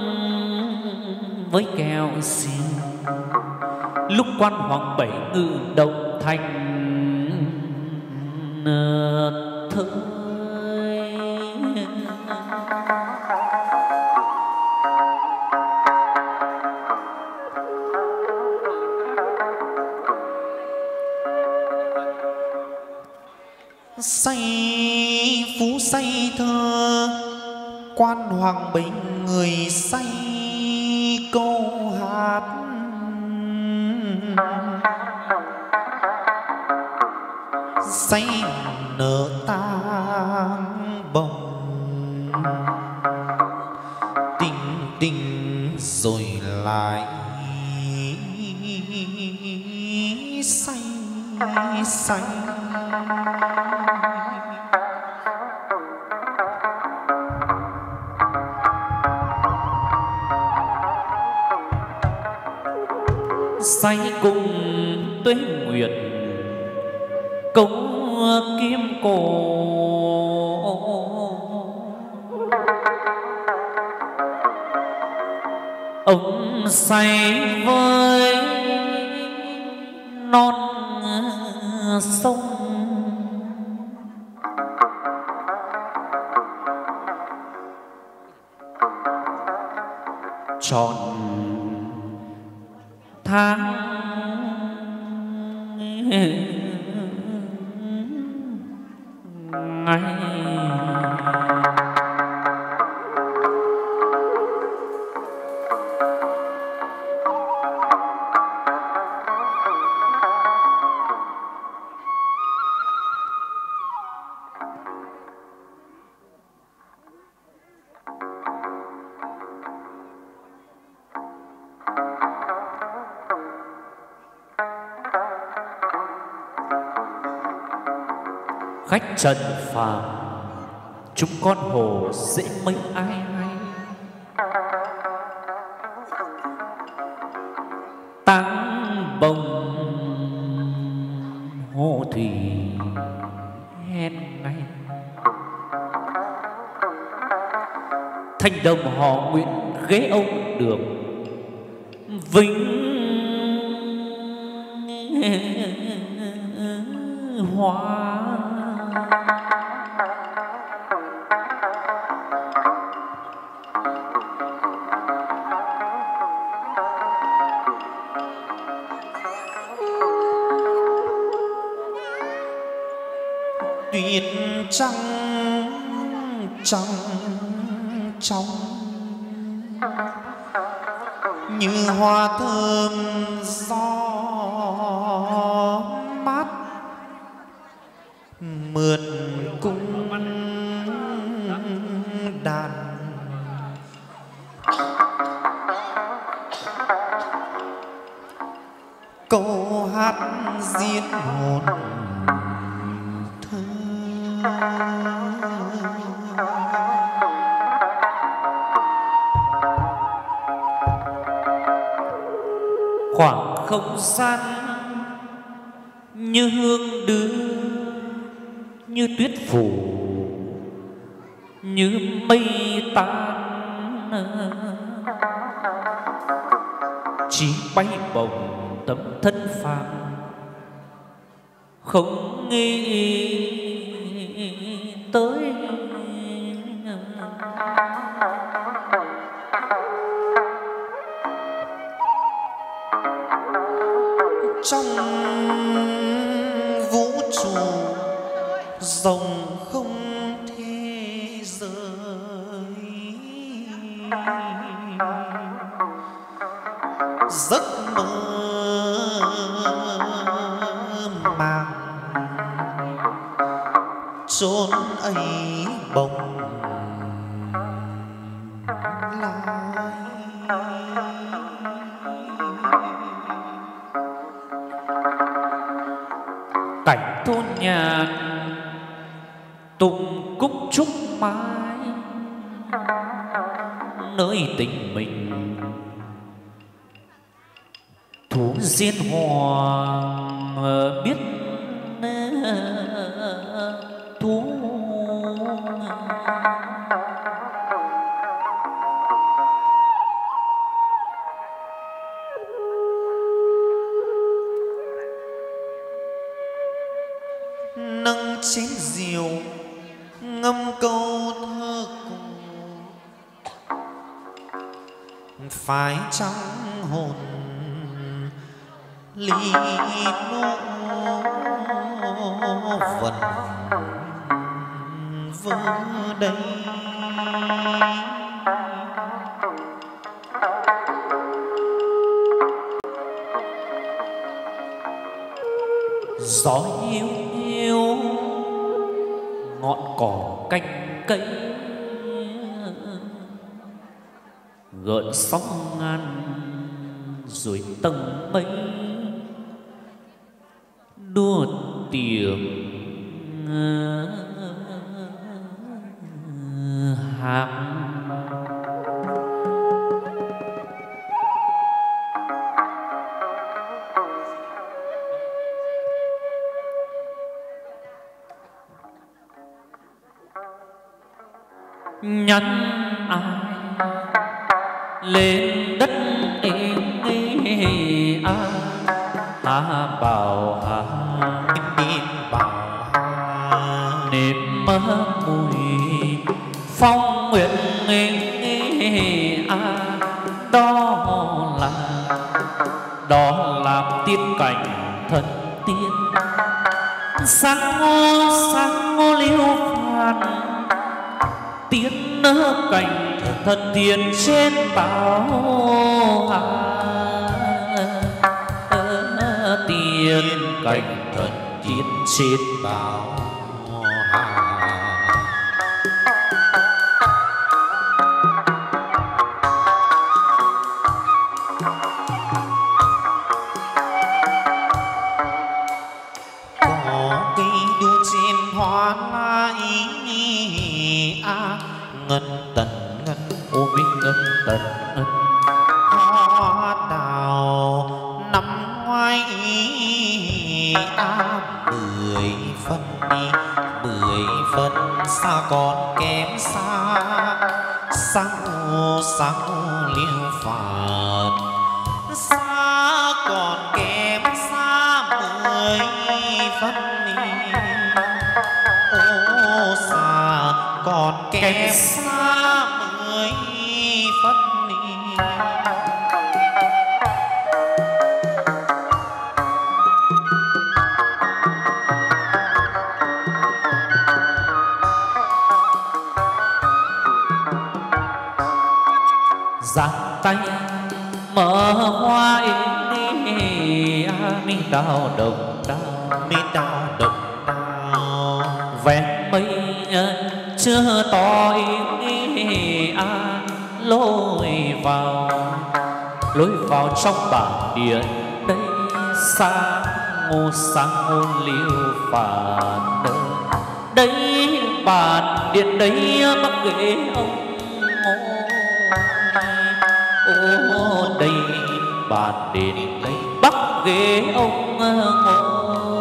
với kẹo xiên lúc quan hoàng bảy ngự động thành thơi. Say phú say thơ quan hoàng bảy người say câu hát. Say nở tang bồng tình tình rồi lại say say. Say cùng tuế nguyệt câu kiếm cổ. Ông say với non sông tròn tháng ngày. Khách trần phàm chúng con hồ dễ mấy ai hay. Táng bồng hồ thủy hẹn ngay. Thanh đồng họ nguyện ghế ông được vinh hoa. Tuyệt trăng trăng trong như hoa thơm gió mát mượt cung đàn. Câu hát diễn hồn khoảng không gian như hương đưa như tuyết phủ như mây tan. Chỉ bay bồng tấm thân phàm không nghĩ tới. Trong vũ trụ rộng không thế giới, giấc mơ màng chốn ấy bồng lai. Cảnh thôn nhạc tùng cúc trúc mái, nơi tình mình thú diên hoàng biết thú. Nâng chén rượu ngâm câu thơ cùng, phải trong hồn ly nô vần vơ đây. Gió hiu hiu ngọn cỏ canh cây, gợn sóng ngàn rồi tầng mây, đua tiếng hàng. Nhắn ai lên đất ê ê a ha bảo ha Niệm bảo ha nếm mơ mùi phong nguyện ê ê a. Đó là đó là tiên cảnh thần tiên, sáng ngô sáng ngô liêu phàn tiên nơ cảnh thần tiên trên bảo hà. Tiên cảnh thần tiên trên bảo hà. có cây đu trên hoa lai a ngân tần ngân Ô minh ngân tần ngân hoa đào năm ngoái a mười phân đi mười phân xa còn kém xa sao sao liêu phạt xa còn kém xa mười phân đi ô xa còn kém xa mười phân đi. giang tay mở hoa ý mi đào đồng đào Mi đào đồng đào ven mây chưa to ý a lối vào lối vào trong bản điện đây sang ngô sang ngô liêu phản đây bản điện đây bắc ghế ông ô đây bàn đền đây bắc ghế ông ngồi.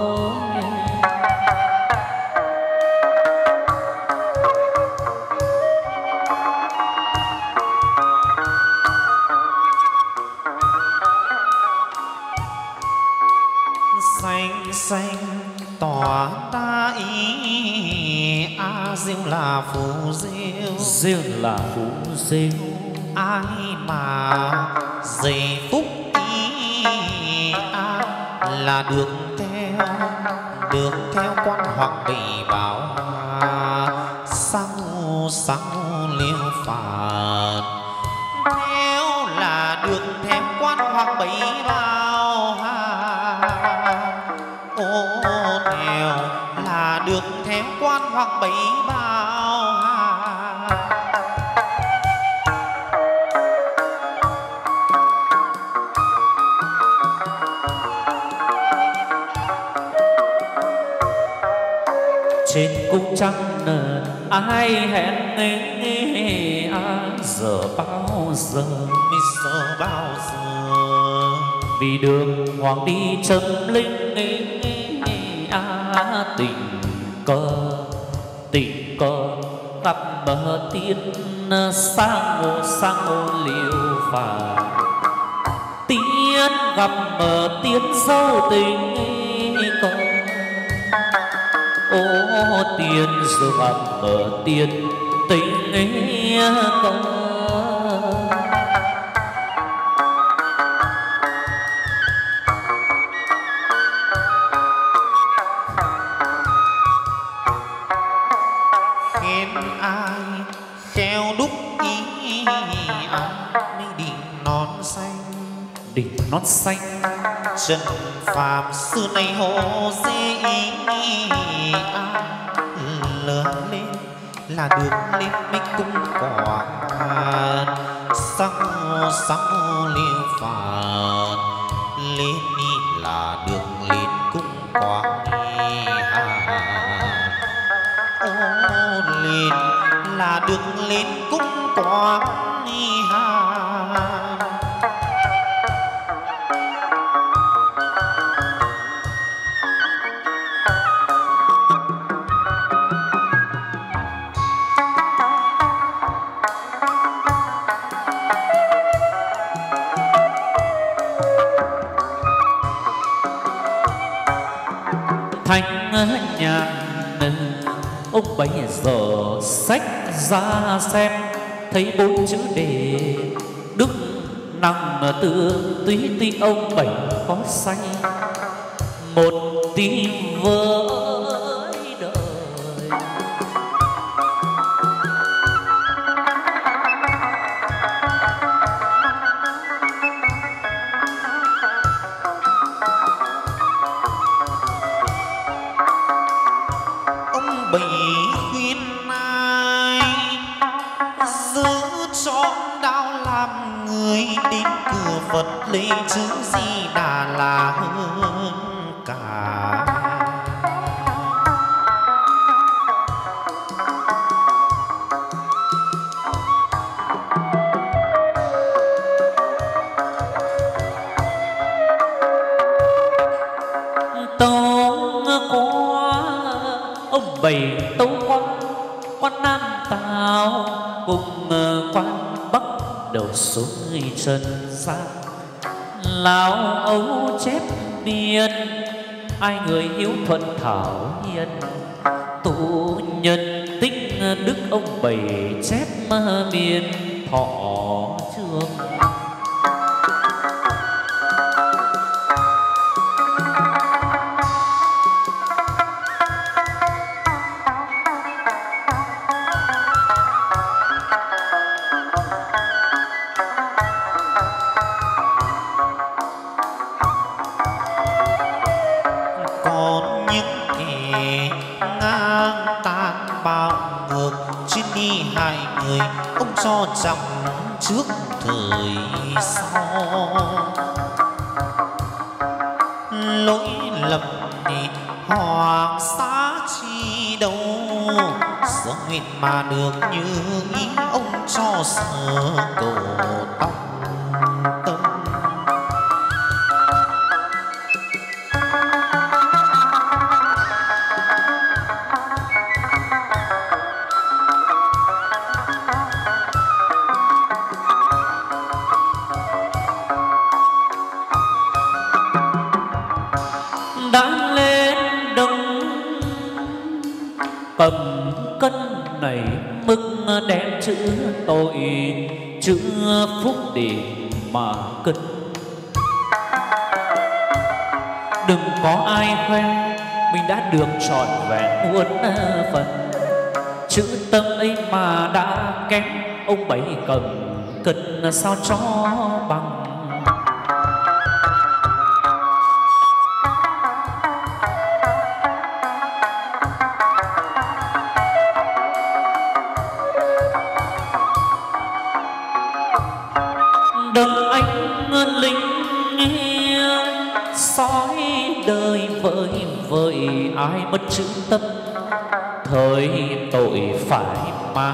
xanh xanh tỏa ta ý a diêu là phù diêu Diêu là phú diêu ai mà giây phúc ý a là được theo được theo quan hoặc bị bảo sao sao liêu phạt theo là được theo quan hoặc bị bảo ô theo là được theo quan vang hoàng bảy bao hà. Trên cung trăng nở ai hẹn nghe ai giờ bao giờ Bây giờ bao giờ vì đường hoàng đi chấm linh à, tình cờ tình cờ gặp bờ tiên sang ngô sang ngô liêu phà tiên gặp bờ tiên sâu tình cờ ô tiên sự gặp bờ tiên tình cờ đỉnh nón xanh chân phàm xưa nay hồ dê lớn lên là đường lên mấy cung quảng sang sang liêu phàn lên là đường lên cung quảng ô lên là đường lên cung quảng thanh nhàn ông bấy giờ xách ra xem thấy bốn chữ đề đức năng tương túy tí ông bảy có say một tí với đời bảy khuyên ai giữ cho đạo làm người đến cửa Phật lấy chữ Di Đà là hơn cả bảy tấu quan quan Nam Tào cùng quan Bắc đầu xuống trần gian lão ấu chép biên ai người hiếu thuận thảo hiền tụ nhân tích đức ông bảy chép biên thọ trường cho chậm trước thời sau lỗi lầm thì hoàng xá chi đâu sở nguyện mà được như ý ông cho sở cầu tóc tâm cầm cân này mức đem chữ tội chữ phúc để mà cân đừng có ai khoe mình đã được trọn vẹn muôn phần chữ tâm ấy mà đã kém ông bảy cầm cân sao cho bằng vơi vơi ai mất chữ tâm, thời tội phải mang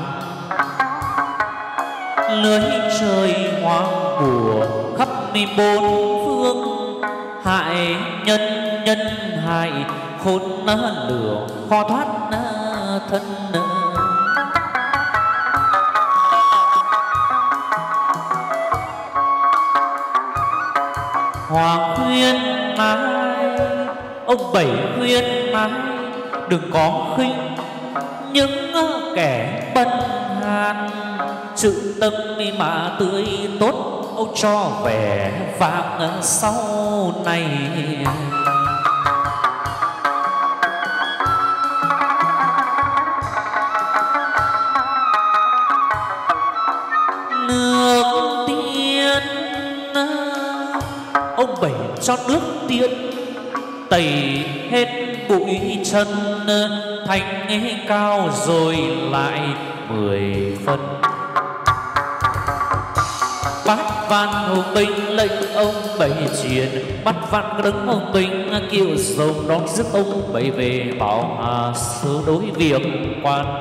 lưới trời hoang bùa khắp bốn phương, hại nhân nhân hại khốn lửa khó thoát thân. Hoàng khuyên ai, ông Bảy khuyên ai, đừng có khinh những kẻ bần hàn, sự tâm mà tươi tốt ông cho vẻ vang sau này. Nước tiên ông Bảy cho nước tiên tẩy hết bụi chân, thanh cao rồi lại mười phân. Bát van hùng binh lệnh ông Bảy truyền, bát van đứng hùng binh kiệu rồng đón rước ông Bảy về bảo hà sứ đối việc quan.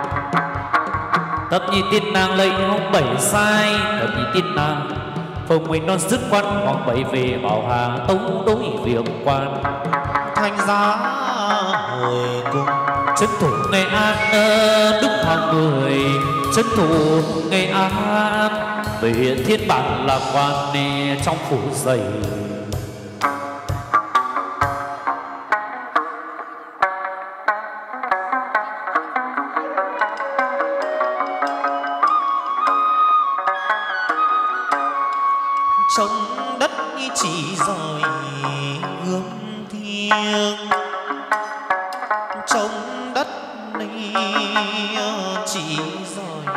Thập nhị tiên nàng lệnh ông Bảy sai, thập nhị tiên nàng phùng mình non dứt quan, ông Bảy về bảo hà tấu đối việc quan. Thành giá hồi cung trấn thủ Nghệ An đức hoàng người, trấn thủ Nghệ An về thiên bản là quan trong phủ dày. trong đất chỉ rồi gươm thiêng, trong đất này chỉ rồi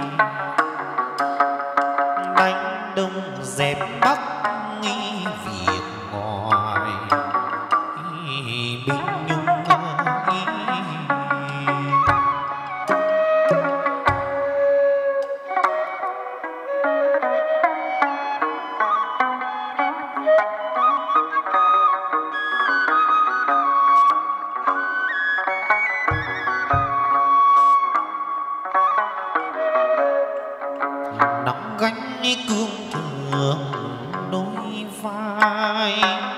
đánh đông dẹp bắc nghi việc ngoài binh nhung. Nắm gánh cương thường đôi vai,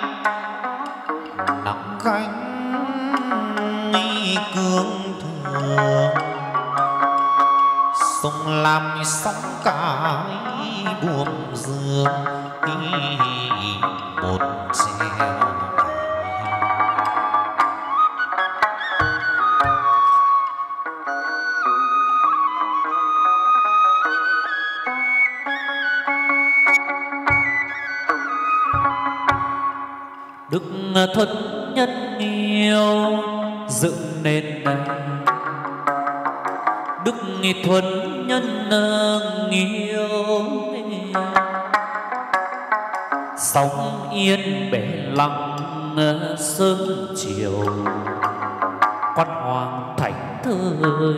nắm gánh cương thường sông làm sóng cái buồm dương một treo. Đức thuần nhân yêu dựng nên đức thuần nhân yêu, sóng yên bể lặng sớm chiều quan hoàng thành thơi.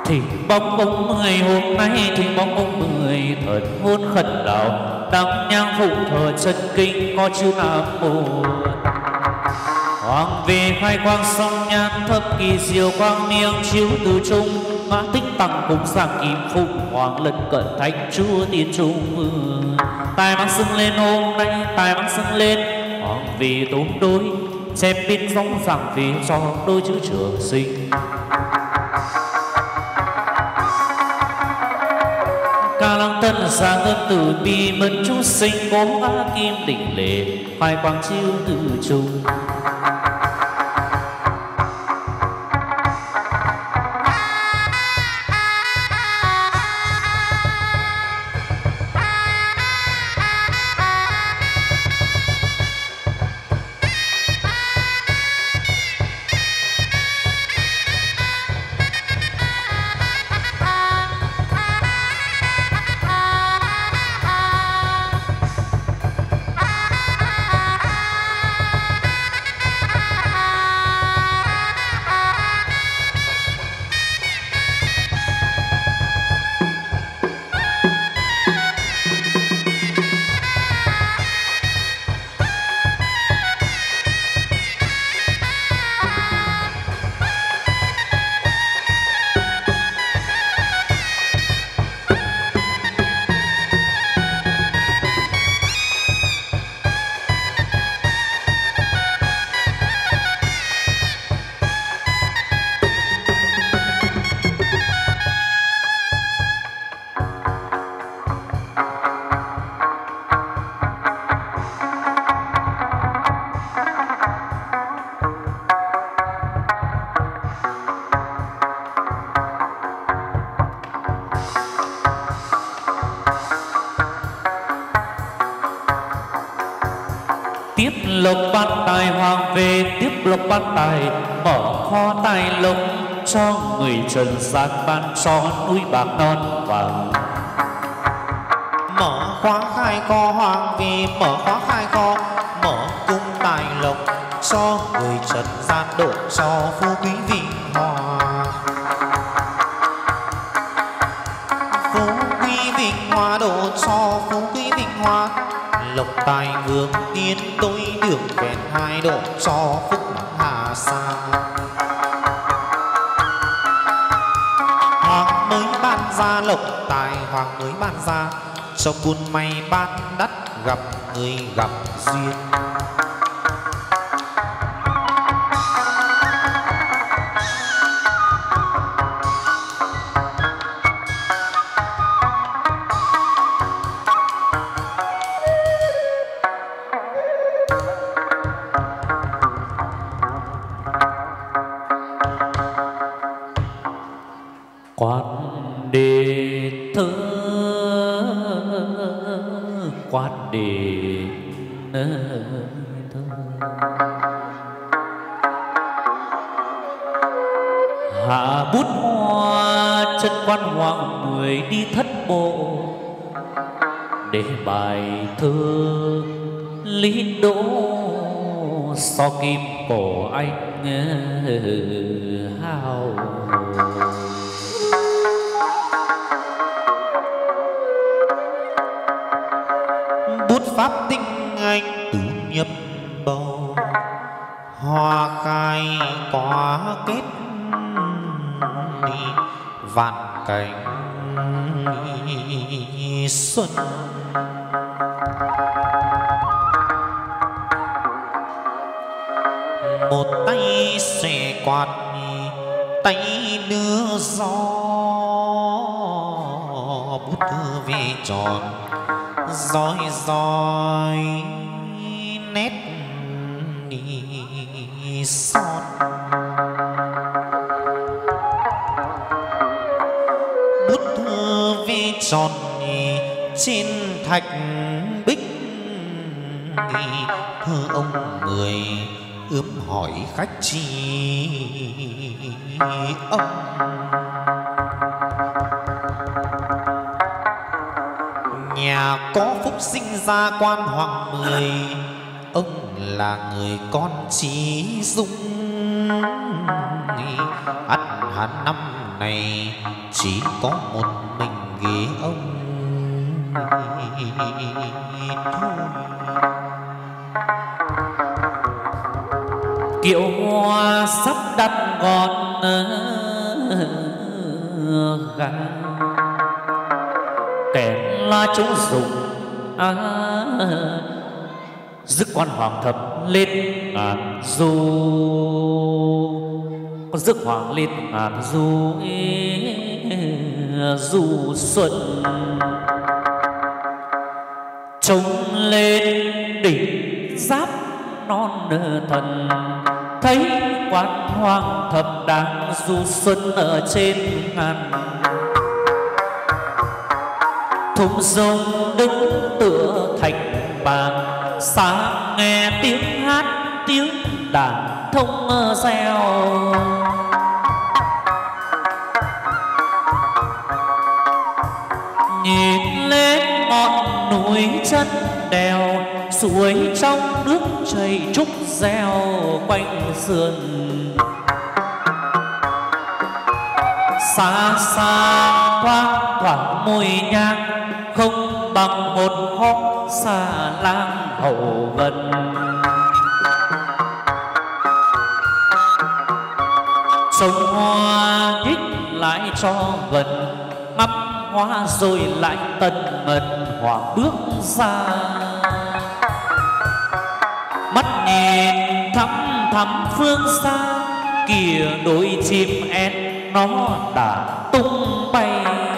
thì bóng ông mười hôm nay thì bóng ông mười thật hôn khẩn đạo đăng nhang phụ thờ chân kinh có chữ nam mô. Hoàng về khai quang song nhan thấp kỳ diệu quang miệng chiếu từ trung ngã tích tăng cùng sang kim phụ hoàng lân cận thánh chúa tiên trung. Tài mang sưng lên hôm nay tài mang sưng lên hoàng vì tốn đối chém bên sóng rằng vì cho đôi chữ trường sinh. Ca lăng thân xa ngân từ bi mẫn chú sinh cố ngã kim đỉnh lệ khai quang chiếu từ trung. Tiếp lộc ban tài hoàng về tiếp lộc ban tài mở kho tài lộc cho người trần gian ban cho núi bạc non vàng. Mở khóa khai kho hoàng về mở khóa khai kho mở cung tài lộc cho người trần gian độ cho phú quý vinh hoa. Phú quý vinh hoa độ cho phú quý vinh hoa lộc tài vương tiến tôi đường vẹn hai độ cho phúc hà sa. Hoàng mới ban ra lộc tài hoàng mới ban ra cho buôn may ban đắt gặp người gặp duyên. Quan đề thơ quan đề thơ hạ bút hoa chân quan hoàng mười đi thất bộ để bài thơ lý đỗ so kim cổ anh hao. Bút pháp tinh anh tứ nhập bầu hoa khai quá kết vạn cảnh xuân. Một tay xòe quạt tay đưa gió bút thư về tròn roi roi nét son. Bút thư về tròn trên thạch bích thơ ông mười ướm hỏi khách chi âm. Nhà có phúc sinh ra quan hoàng mười ông là người con trí dung ắt hẳn năm này chỉ có một mình ghế ông thôi. Kiệu hoa sắp đặt gọn gàng, kẻ la chúng dùng à, dứt quan hoàng thập lên ngàn du, con dứt hoàng lên ngàn du du xuân. Trông lên đỉnh giáp non thần, thấy quan hoàng thập đang du xuân ở trên ngàn. Thùng rồng đứng tựa thành bàn, sáng nghe tiếng hát tiếng đàn thông reo. Nhìn lên ngọn núi chân đèo, suối trong nước chảy trúc reo quanh sườn. Xa xa thoang thoảng mùi nhang, không bằng một hót xa lang hậu gần. Sông hoa nhích lại cho gần, ngắm hoa rồi lại tần ngần hoảng bước ra. Mắt nhìn thăm thăm phương xa, kìa đôi chim én nó đã tung bay.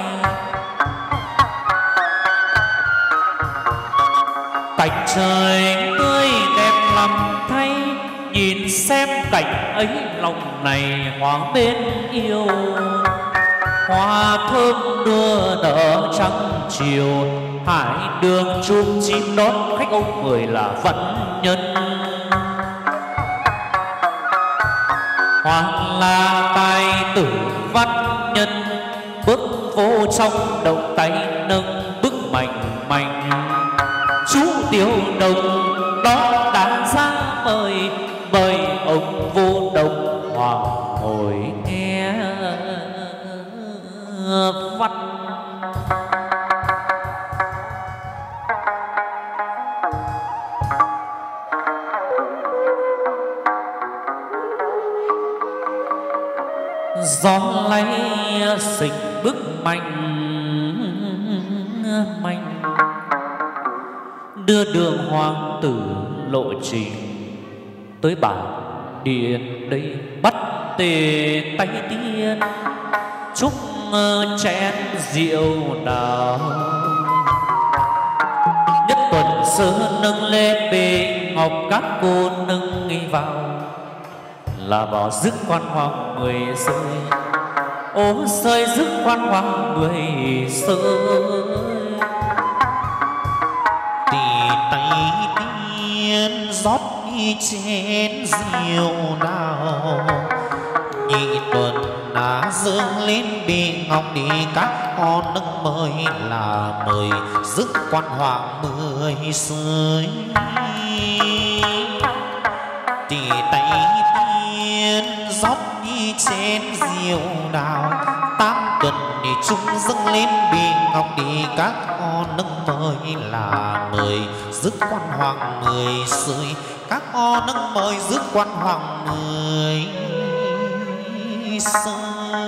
Cảnh trời tươi đẹp lắm thay, nhìn xem cảnh ấy lòng này hoang bên yêu. Hoa thơm đưa nở trắng chiều, hải đường chum chim đón khách ông người là văn nhân. Hoàng là tài tử văn nhân, bước vô trong động tay nâng bước mạnh mạnh. Chú Tiểu Đồng đó đã ra mời, mời ông vô đồng hoàng ngồi nghe văn. Gió lay xịch bước mạnh mạnh, đưa đường hoàng tử lộ trình tới bản điện đây bắt tề tay tiên. Chúc chén rượu đào, nhất tuần sơ nâng lên bề ngọc các cô nâng nghi vào, là vào dứt quan hoàng mười rơi. Ô rơi dứt quan hoàng mười rơi. Tì tay tiên rót đi chén rượu đào, nhị tuần đã dâng lên bề ngọc đi các con nâng mời, là mời dứt quan hoàng mười rơi. Tì tay tiên rót đi chén rượu đào, tám tuần thì chúng dâng lên bề ngọc đi các con nâng mời, là mời dứt quan hoàng mười rơi. Các con nâng mời dứt quan hoàng mười rơi.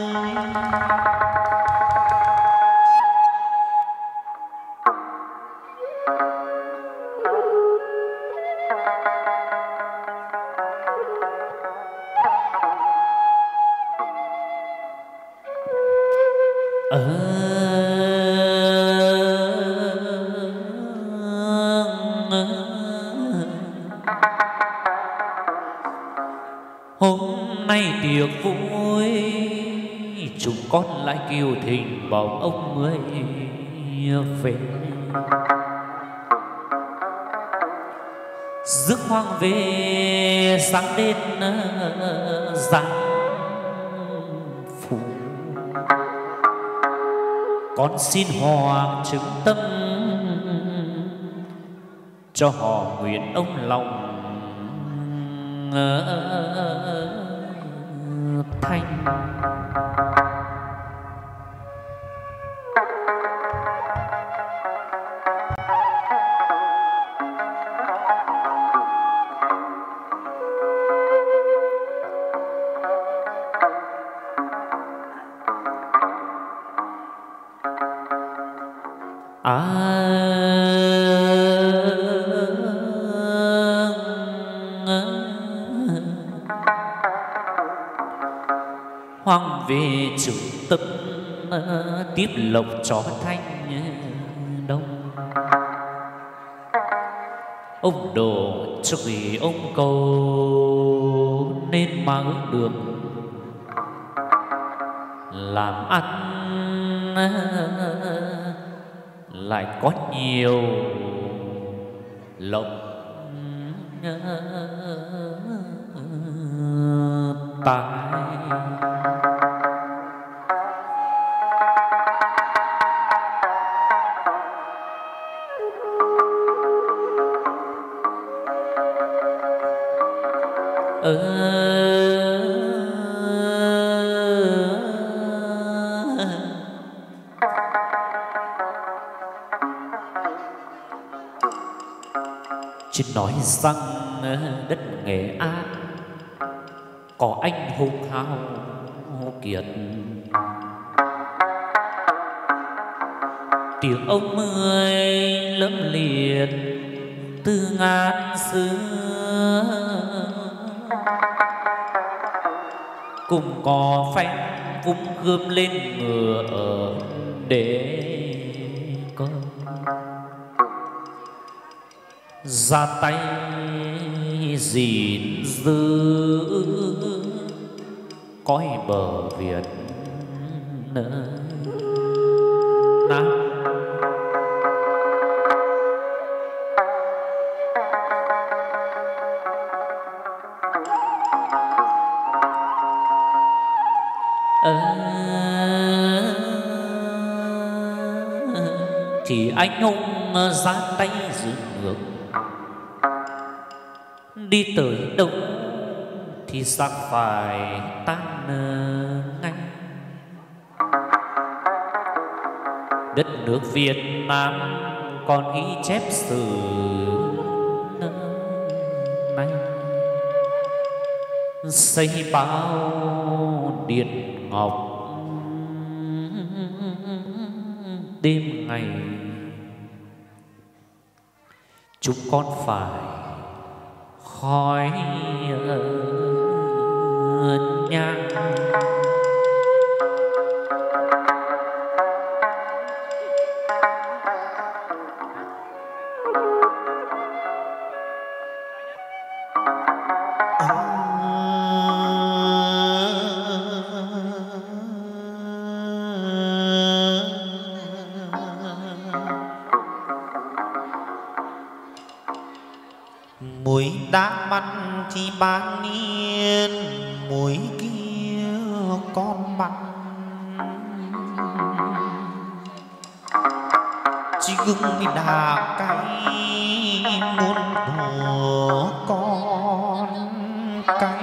Ờ, hôm nay tiệc vui, chúng con lại kêu thỉnh bóng ông mới về. Rước hoàng về sáng đến giang phủ, con xin hoàng chứng tâm cho họ nguyện ông lòng thanh. à, hoàng về chủ tâm tiếp lộc cho thanh đông. Ông đồ cho vì ông cầu nên mà hướng được làm ăn lại có nhiều lộc tài. Ờ Chứ nói rằng đất Nghệ An có anh hùng hào kiệt, tiếng ông mười lâm liệt từ ngàn xưa, cùng có phanh vung gươm lên ngựa để coi ra tay gìn giữ cõi bờ Việt Nam. À, thì anh hùng ra tay giữ nước, đi tới đâu thì xác phải tan ngay. Đất nước Việt Nam còn ghi chép sử này, xây bao điện ngọc đêm ngày. Chúng con phải khói nhang muối đã mặn thì ban niên, muối kia con mặn chỉ gừng đà cay muôn đồ con cay.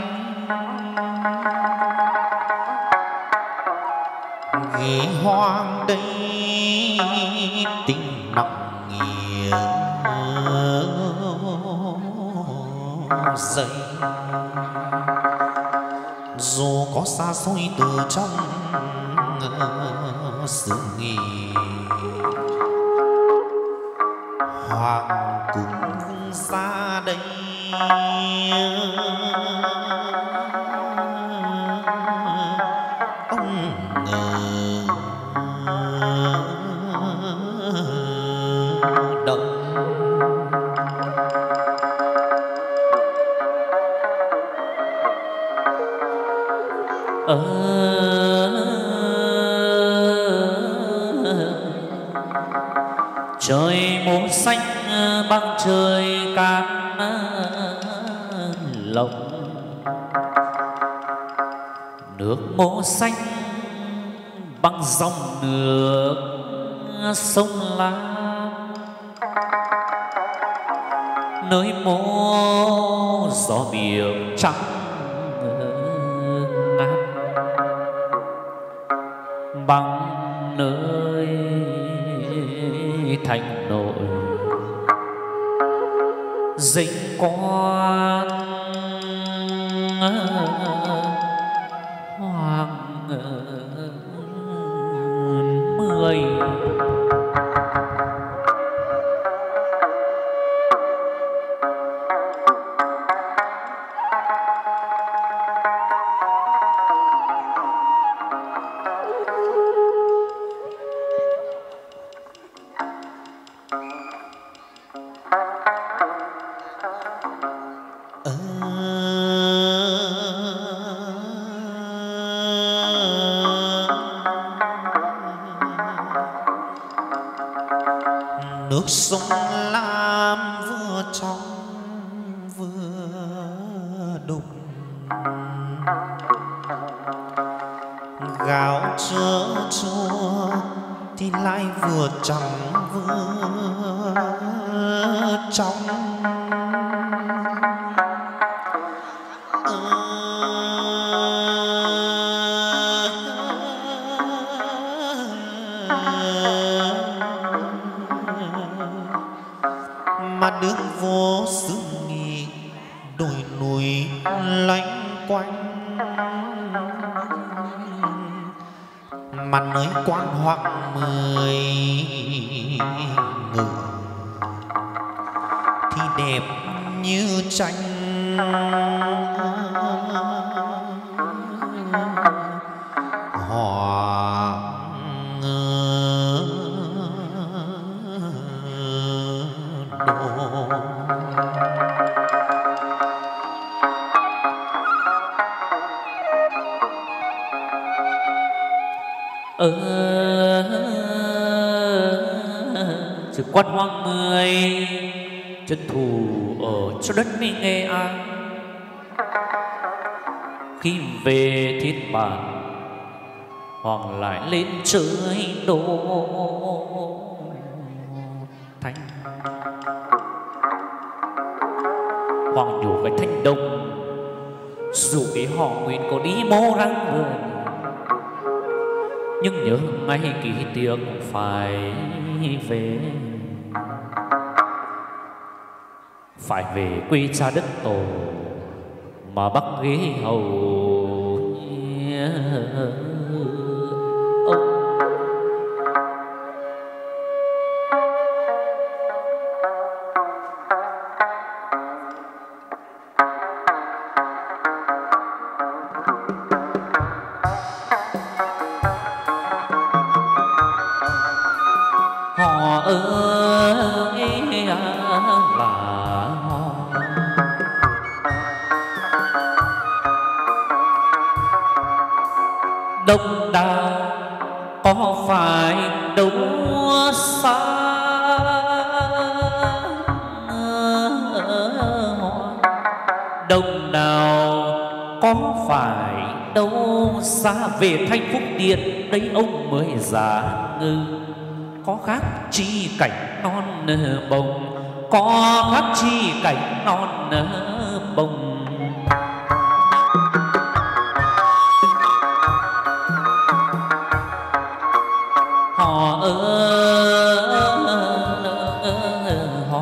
Ghế hoang đây tình nặng nghĩa dậy, dù có xa xôi từ trong sự nghỉ hoàng cũng ra đây. Ông ngờ động Ờ trời màu xanh bằng trời cát lộng, nước màu xanh bằng dòng nước sông Lam, nơi mô gió biển trắng bằng nơi thành nội dinh quan hoàng mười. nước sông Lam vừa trong vừa đục, gạo chớ chua thì lại vừa trắng vừa trong. Mà đường vô xứ nghị đồi núi lánh quanh, mà nơi quan hoặc mười người thì đẹp như tranh. Họ ờ sự quan hoang mười chân thủ ở cho đất mi Nghệ An. Khi về thiết bản hoàng lại lên chơi đô thanh, hoàng nhủ cái thanh đông dù cái họ nguyện có đi mô răng vườn, nhưng nhớ ngay kỷ tiếng phải về, phải về quê cha đất tổ mà bắc ghế hầu ông. Họ ơi là họ đông đảo có phải đâu xa, đông đảo có phải đâu xa, về Thanh Phúc Điện đây ông mới già ngư. Có khác chi cảnh non bồng, có khác chi cảnh non bồng. Họ ơi họ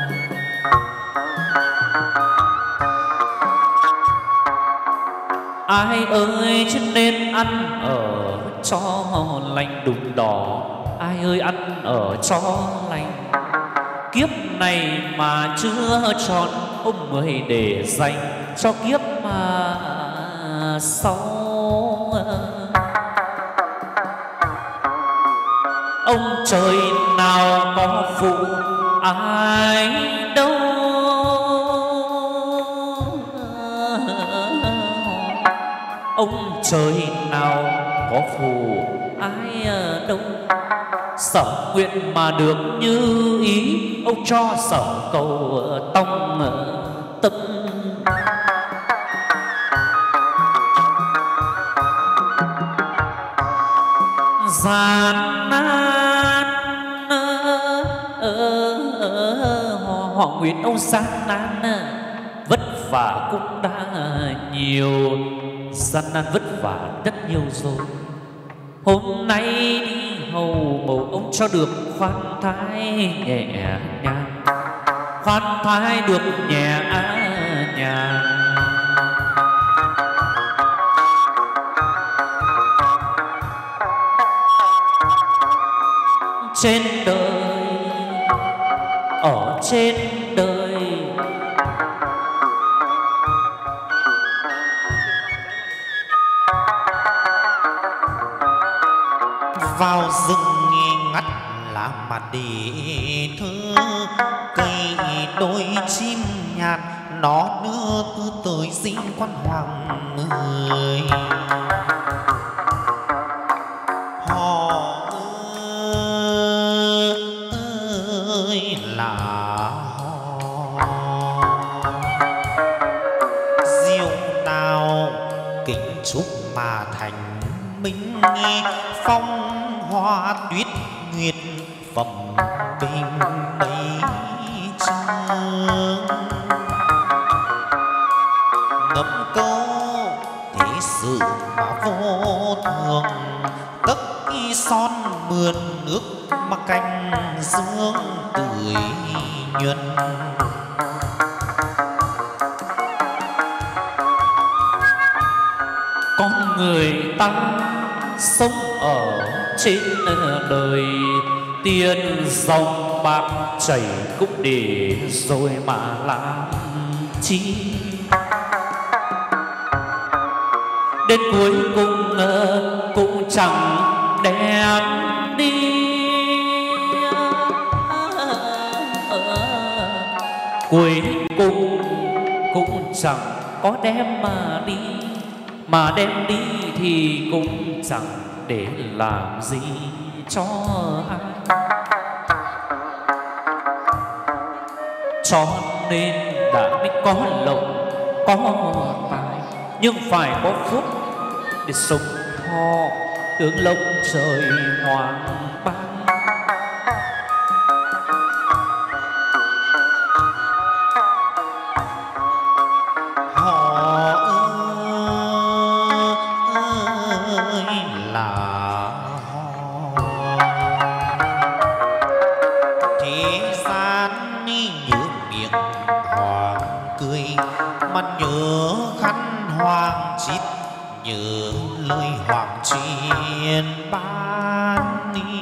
ai ơi chứ nên ăn ở cho lành đùng đỏ, ai ơi ăn ở cho lành. Kiếp này mà chưa tròn ông mới để dành cho kiếp mà sau. Ông trời nào có phụ ai đâu, ông trời nào có phụ ai đâu. Sở nguyện mà được như ý, ông cho sở cầu tông tâm. Gian nan họ nguyện ông gian nan, vất vả cũng đã nhiều, gian nan vất vả rất nhiều rồi. Hôm nay đi hầu bầu ông cho được khoan thai nhẹ nhàng, khoan thai được nhẹ nhàng. Trên đời, ở trên đời vào rừng ngắt là mà để thơ cây đôi chim nhạt nó đưa cứ tới sinh quan hoàng người. Họ ơi minh phong hoa tuyết nguyệt phẩm bình mấy chương ngâm câu thế sự mà vô thường tất y son mượn nước mà canh dương tưới nhuần con người ta sống ở trên đời tiền dòng bạc chảy cũng để rồi mà làm chi đến cuối cùng cũng chẳng đem đi cuối cùng cũng chẳng có đem mà đi mà đem đi thì cũng chẳng để làm gì cho ai cho nên đã biết có lộc có tài nhưng phải có phúc để sống thọ hướng lộc trời hoàng ban họ ơi là họ thế gian như miệng hoàng cười mà nhớ khăn hoàng chít nhớ lời hoàng truyền ban đi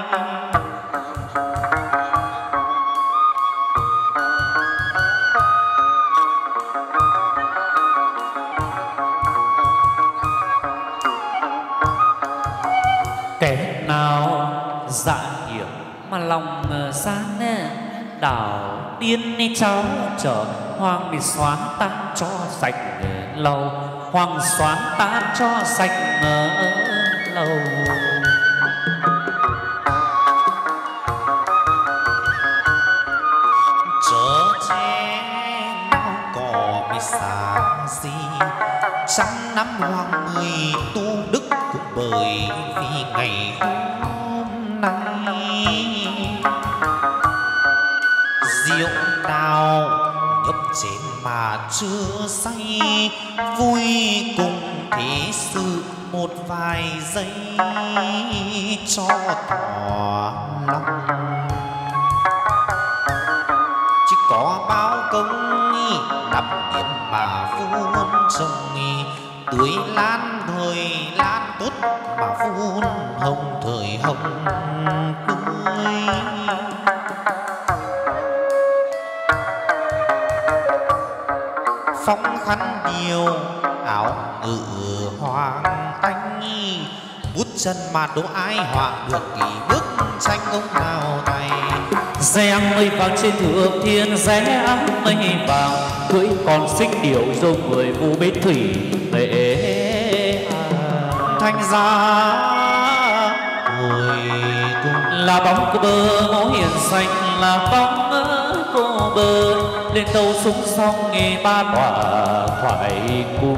kẻ nào dạ hiểm mà lòng gian đảo điên đi cháu trở hoàng bị xoán tan cho sạch lâu hoàng xoán tan cho sạch lâu chớ che nào có bị xa gì trăm năm hoàng mười tu đức cũng bởi vì ngày hôm nay rượu đào nhấp chén mà chưa say vui cùng thế sự một vài giây cho thỏa lòng chỉ có bao công đập điểm mà vun trồng tưới lan thời lan tốt mà vun hồng thời hồng tươi phong khăn điều áo ngự hoàng anh bút chân mà đố ai họa được kỳ bức tranh ông nào này rẽ mây vàng trên thượng thiên rẽ mây vàng cưỡi con xích điểu rồi người vu bến thủy lệ thành ra hồi cùng là bóng của bờ ngõ hiền xanh là bóng cô bờ lên tàu súng xong nghe ba tỏa thoại cùng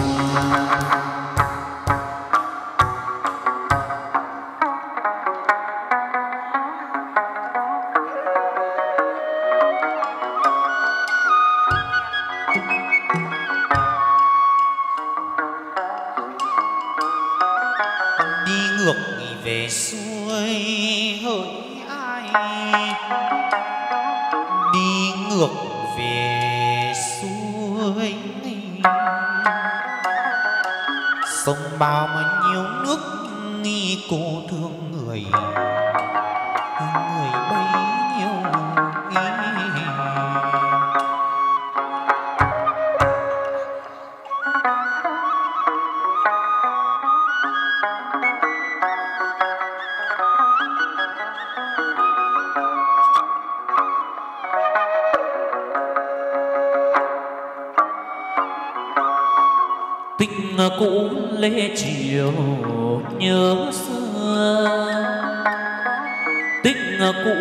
đi ngược về xuôi hỡi ai đi ngược về xuôi sông bao mà nhiều nước nghi cô thương người người bấy nhiêu ý tình cũ lê chiều nhớ xưa tình cũ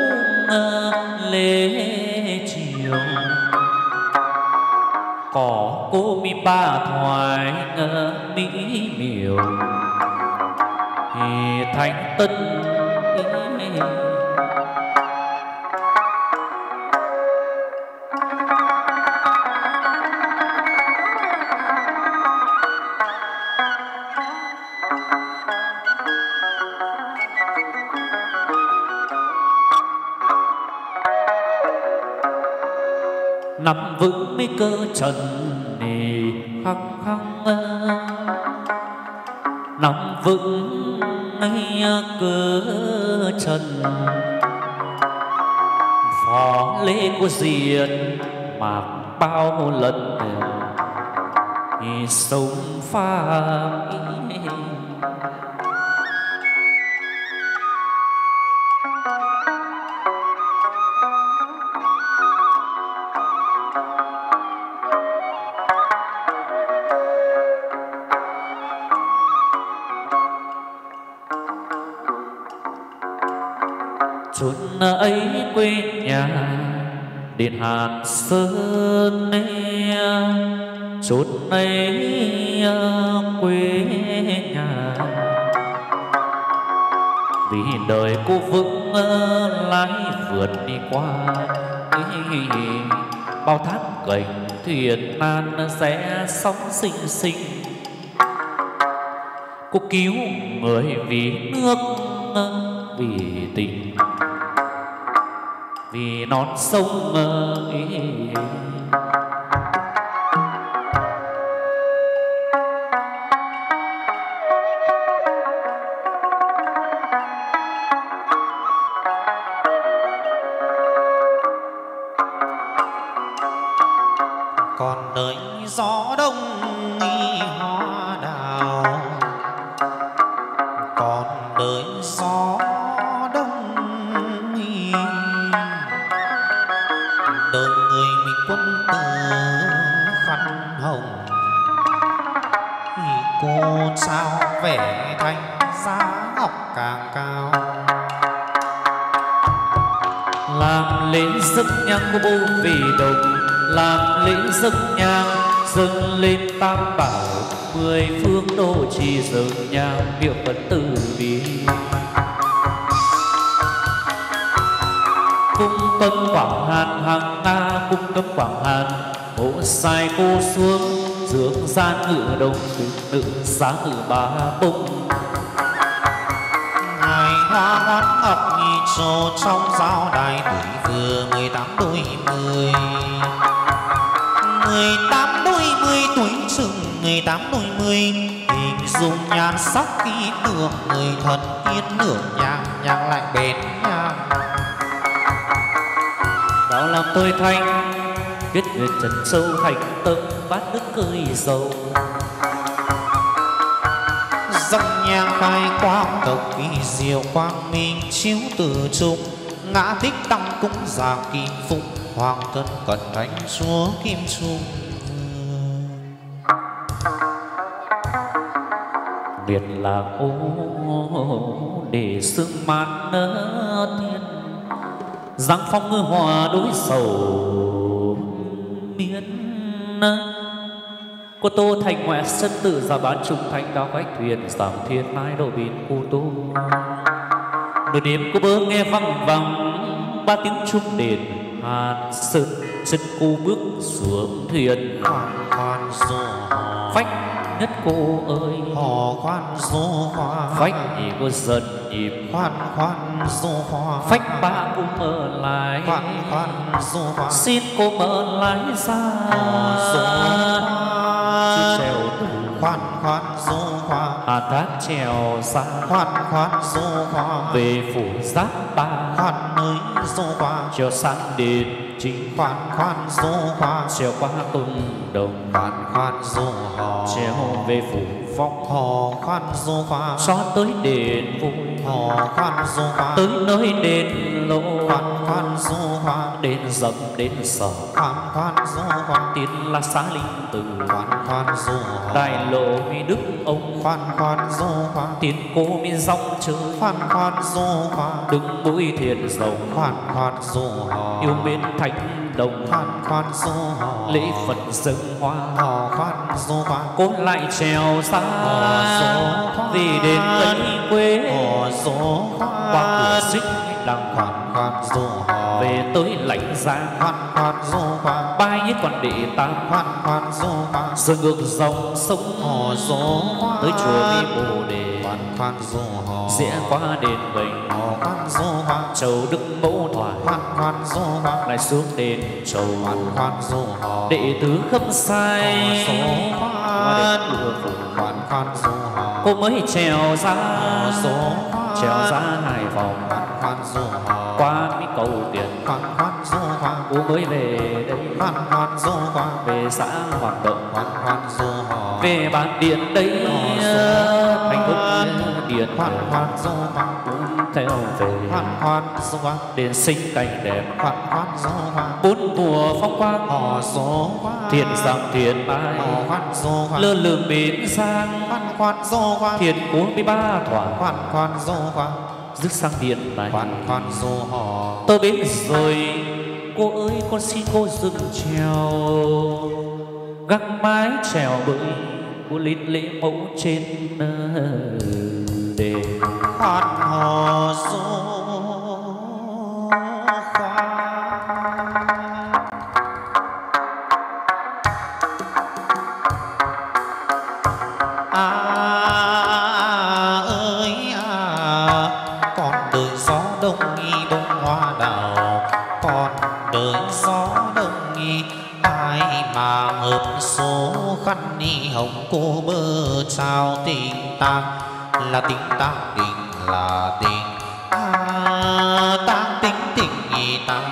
lê chiều có cô mi ba thoại mỹ miều Thánh Tân. Nắm vững mấy cơ trần nề khăng khăng, nắm vững mấy cơ trần. Phó lễ của diện mạc bao lần sống pha. Chốn ấy quê nhà Điện Hàn Sơn ấy, chốn ấy quê nhà. Vì đời cô vững lái vượt đi qua bao thác cảnh thuyền nan sẽ sóng sinh sinh. Cô cứu người vì nước, vì tình, vì non sông ấy. Còn đời gió đông nghi hoa đào, còn đời gió đông nghi đời người mình quân tử khăn hồng. Thì cô sao vẻ thành giá ngọc càng cao, làm lễ dâng nhang của bố vì đồng, làm lễ dâng nhang dâng lên tam bảo. Mười phương đô trì dâng nhang niệm Phật từ bi. Cung cấm Quảng Hàn hàng Nga, cung cấm Quảng Hàn hộ sai cô xuống. Dương gian ngự đông nữ giá ngự ba bông. ngài hoa hoán ngọc nhị trồ trong giáo đài tuổi vừa mười tám đôi mươi. Mười tám đôi mươi tuổi chừng mười tám đôi mươi, hình dung nhan sắc kỹ đường người thần yên nửa nhang nhang lại bền nhang. Đạo làm tôi thanh kết nguyện trần sâu thành tâm bát nước cười dầu. Dòng nhang khai quang tộc kỳ diệu quang minh chiếu từ trung. Ngã thích tăng cung già kim phụng hoàng thân cận thánh chúa kim trung. Biệt là ô để sương mát thiên, giáng phong ngư hòa đối sầu miên. Cô Tô thành ngoại sân tự ra bán trung thanh đao khách thuyền, giảm thiên mái độ biển cô Tô. Nửa đêm cô bơ nghe văng vẳng ba tiếng chuông đền Hàn Sơn. Chân cô bước xuống thuyền khoan khoan rô phách nhất cô ơi, hò khoan rô hoa phách thì cô dần nhịp khoan khoan rô hoa phách ba cô mở lại khoan khoan rô hoa xin cô mở lại ra rô hoa trèo tù khoan khoan rô hoa hà thác trèo xa khoan khoan rô hoa về phủ giáp ba khoan nơi rô hoa trèo sang đền chính khoan khoan rô hoa trèo qua tung đồng khoan khoan rô hoa trèo về phủ phong hò khoan rô hoa xóa tới đền vui Hò khoan du khoan tới nơi đền lộ khoan khoan du khoan đền rậm đền sở khoan khoan du khoan tiên là xá linh từ khoan khoan du hò đại lộ mi đức ông khoan khoan du khoan tiên cô mi dòng chơi khoan khoan du khoan đứng mũi thiền rồng khoan khoan du hò yêu mến thánh đồng khoan khoan du hò lễ Phật dâng hoa hò khoan du khoan cốt lại trèo xa vì đến ân quê hò số qua cửa xích đằng khoan khoan du hò về tới lãnh giang khoan khoan du khoan bay nhất quan đệ tam khoan khoan du khoan rồi ngược dòng sông hò số tới chùa Mi Bồ Đề khoan khoan du hò rẽ qua đền Bình hò khoan du khoan chầu Đức Mẫu Thoại khoan khoan du khoan lại xuống đền chầu khoan khoan du hò đệ tứ khâm sai hò số qua đền khoan cửa phủ khoan khoan du hò cô mới trèo ra hò số trèo ra Hải Phòng khoan khoan du hò qua mấy cầu tiền khoan khoan du khoan cô mới về đây khoan khoan du khoan về xã Hoạt Động khoan khoan du hò về bản điện đây thành thức điện khoan khoan du khoan cũng theo về khoan khoan du khoan điện sinh cảnh đẹp khoan khoan du khoan bốn mùa phong quang hò số khoan thiện dặm thiện mai hò khoan du khoan lơ lửng bến sang khoan khoan du khoan thiện của mươi ba thỏa khoan khoan du khoan dứt sang điện này khoan khoan du hò tôi đến rồi cô ơi con xin cô dừng trèo gác mái trèo bơi của lít lễ mẫu trên đền khoan hò du khoan à ơi à còn đời gió đông nghi bông hoa đào còn đời gió đông nghi ai mà hợp số khăn ni hồng cô bơ trao tình tang là tình tang tình là tình à tang tình tình nhị tang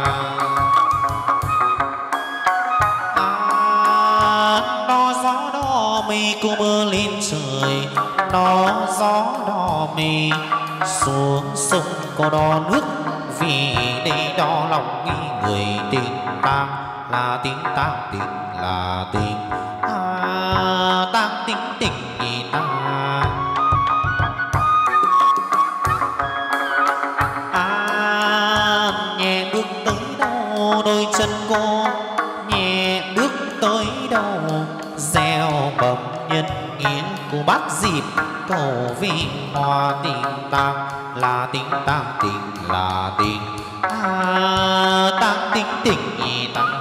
à nó gió đỏ mây cô bơ lên trời nó gió đỏ mây xuống sông có đo nước vì đây đo lòng nghi người tình tang là tình tang tình là tình à tang tình tình nhị tang à nhẹ bước tới đâu đôi chân cô nhẹ bước tới đâu gieo bầm nhân nghĩa cô bác dịp cầu vì hoa tình tang là tình tang tình là tình à tang tình tình nhị tang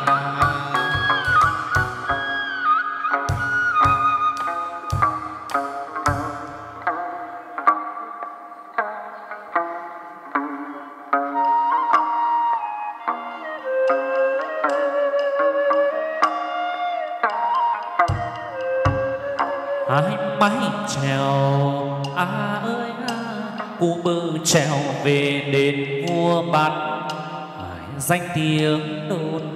hai mái trèo à ơi à cô bơ trèo về đền vua bát hải danh tiếng đồn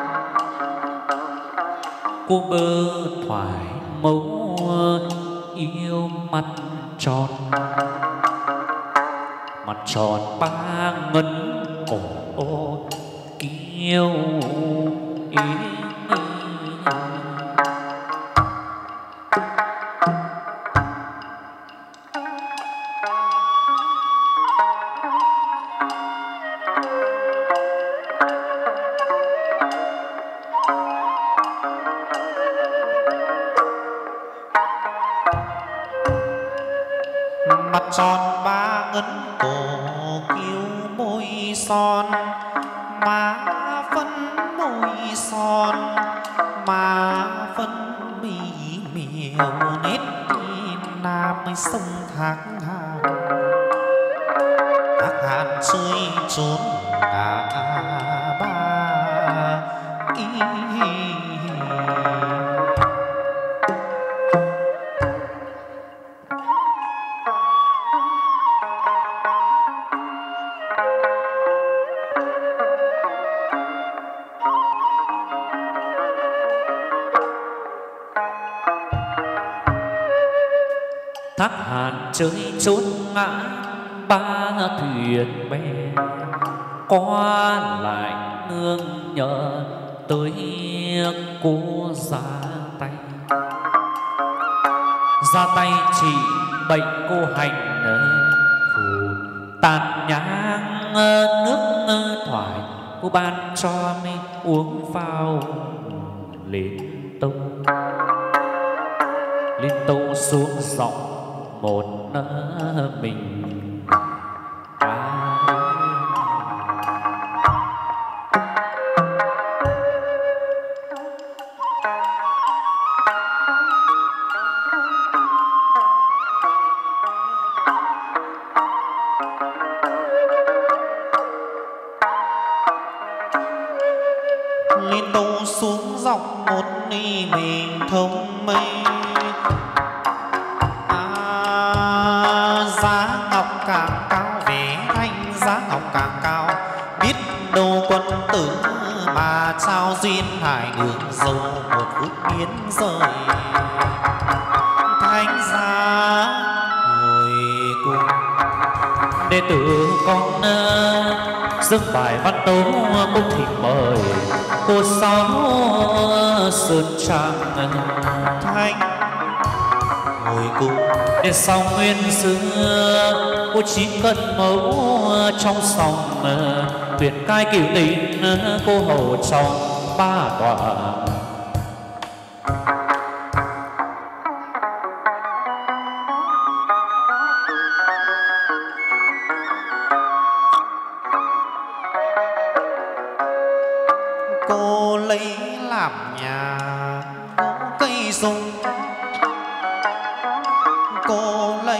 cô bơ thoải mẫu yêu mặt tròn mặt tròn ba ngân cổ kiêu ý mặt tròn ba ngấn cổ kiêu môi son má phấn môi son má phấn mì miều nét nam sông thác hàn thác hàn chơi trốn à ba ý thác hàn chơi trốn ngã thuyền bè qua lại nương nhờ tới cô ra tay ra tay chỉ bệnh cô hành phù tàn nhang nước thoải cô ban cho mi uống vào lên tâu lên tâu xuống giọng một mình lên tâu xuống dọc một đi mình thông mây à, giá ngọc càng cao về thanh giá ngọc càng cao biết đâu quân tử mà trao duyên hải đường dâu một phút biến rời thanh giá hồi cung đệ tử con dâng bài văn tấu cung thỉnh mời cô sáu sơn trang thanh hồi cung để sau nguyên xưa cô chỉ cân mẫu trong sòng tuyệt cai cửu tình cô hầu trong ba tòa cô lấy làm nhà cây rung cô lấy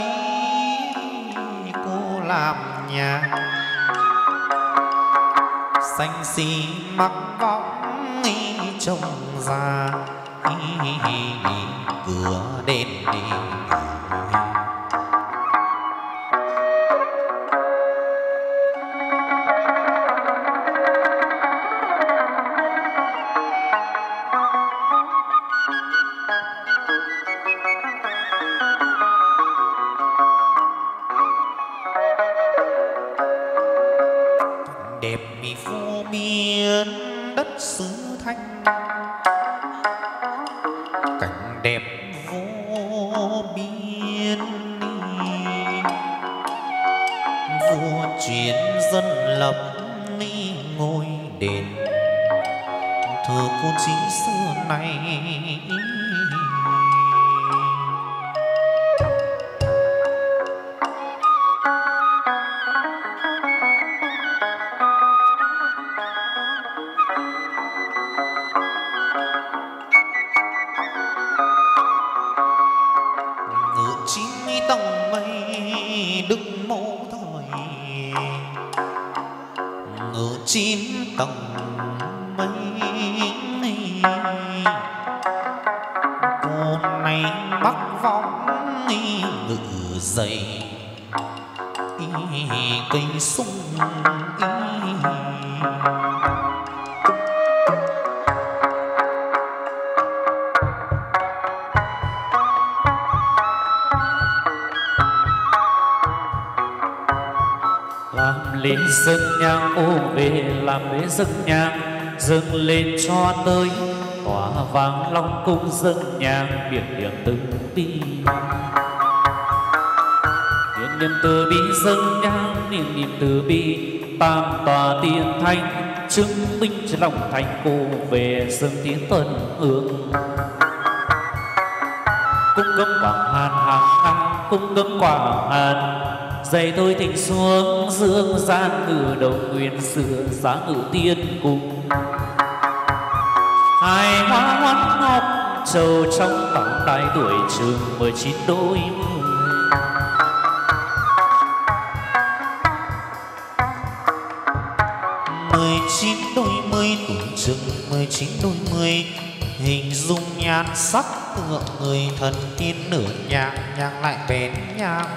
cô làm nhà xanh xì mặc võng trông ra cửa đền đi đẹp mi vô biên đất xứ thanh cảnh đẹp vô biên vua truyền dân lập ngôi đền thờ cô chí xưa này tầng mây đức mẫu thời ngự chim tầng mây cô này bắc võng ngự dày cây sung lên dâng nhang ô về làm lễ dâng nhang dâng lên cho tới tỏa vàng long cung dâng nhang miệng niệm từ bi niệm niệm từ bi dâng nhang niệm niệm từ bi tam tòa tiên thanh chứng minh cho lòng thành cô về dâng tiến tuần hương cung cấp quảng hàn hàng ngang cung cấp quảng hàn dày tôi thịnh xuống dương gian ngự đồng nguyên xưa giá ngự tiên cung hai hoa hoán ngọc trầu trong vòng đại tuổi trường mười chín đôi mươi mười chín đôi mươi tuổi trường mười chín đôi mươi hình dung nhan sắc tựa người thần tiên nửa nhang nhang lại bén nhang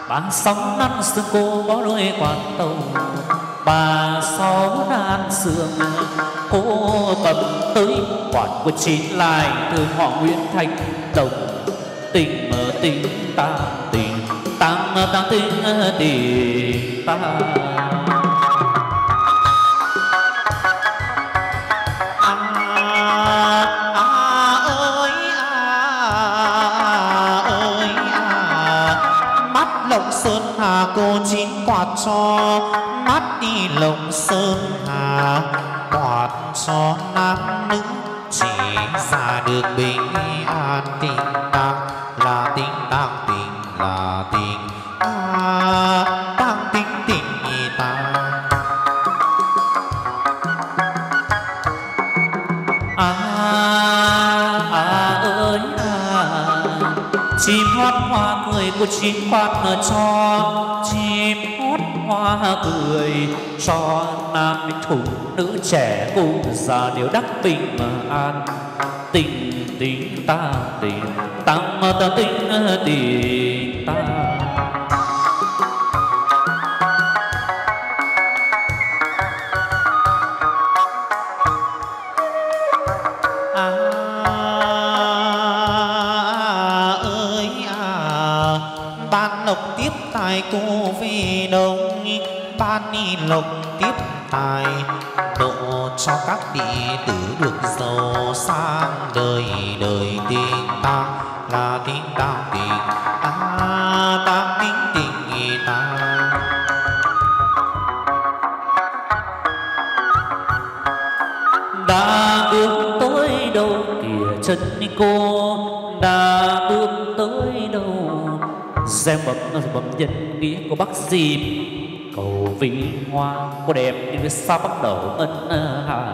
Bà sóng năn sương cô có đôi quan tàu, bà sáu nan sương cô cầm tới quản của chín lại thương họ Nguyễn Thanh Đồng. Tình mơ tình ta tình tăng tăng tình tình ta. Cô chín quạt cho mắt đi lồng sơn hà, quạt cho nam nữ chỉ ra được bình an. Tình ta là tình tang tình là tình à, tang tình tình ta. À, à ơi à, chim hót hoa cười của chim quạt cho, chim hót hoa cười cho nam phụ nữ trẻ cùng già đều đắc bình mà an. Tình tình ta tình tăng ta tình tình ta. Cô về đông ban đi lộc tiếp tài, độ cho các vị tử được giàu sang đời đời. Tình ta là tình tang tình à, tang tình tình ta. Đã bước tới đâu kìa chân cô, đã bước tới đâu xem bẩm bẩm nhân nghĩa của bác Diệp. Cầu vì hoa có đẹp như sao bắt đầu ân hà.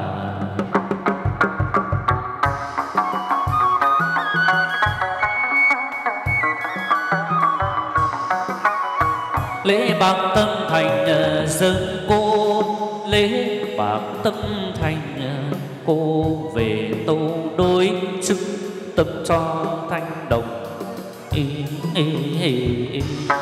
Lễ bạc tâm thành dân cô, lễ bạc tâm thành cô về tô đối chứng tâm cho thanh đồng. Ê, ê, ê, ê.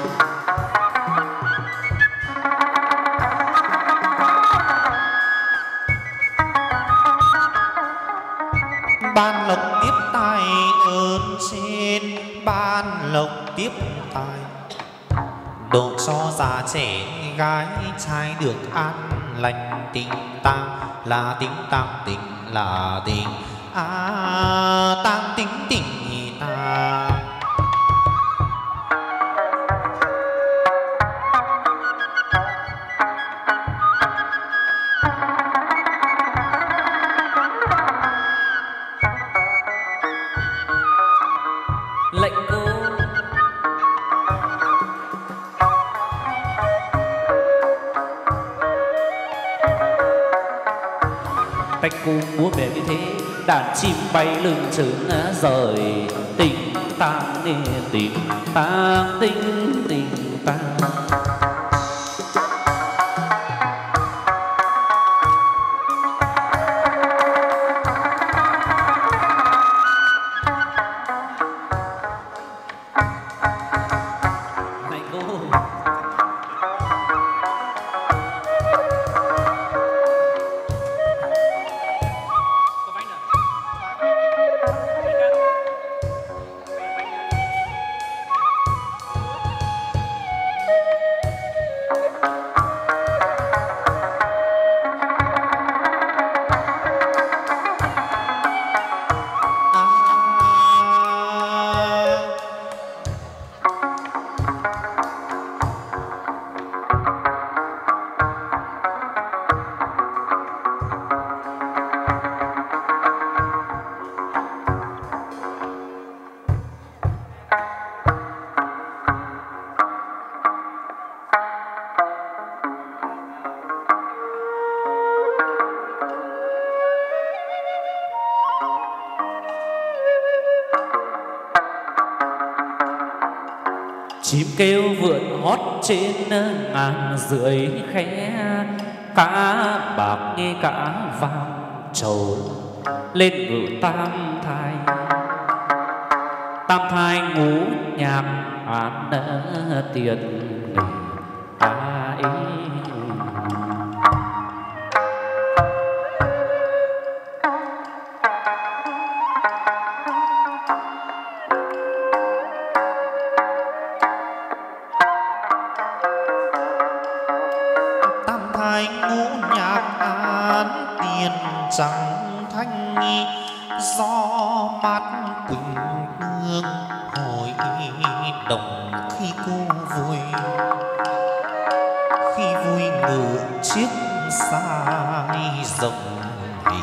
Ban lộc tiếp tài ơn trên, ban lộc tiếp tài độ cho già trẻ gái trai được an lành. Tình tang là tình tang tình là tình à, tang tình tình ta. Lệnh cô bạch cô múa về như thế, đàn chim bay lưng trứng rời. Tình tang tình tang tình tình tang. Chim kêu vượn hót trên ngàn rưỡi khe, cá bạc nghe cả vang trầu lên ngự tam thai. tam thai ngũ nhạc án tiền à ý. Tam thai ngũ nhạc án tiền chẳng thanh nghi gió mát quỳnh hương hồi đồng khi cô vui khi vui ngự chiếc sai rộng hỉ.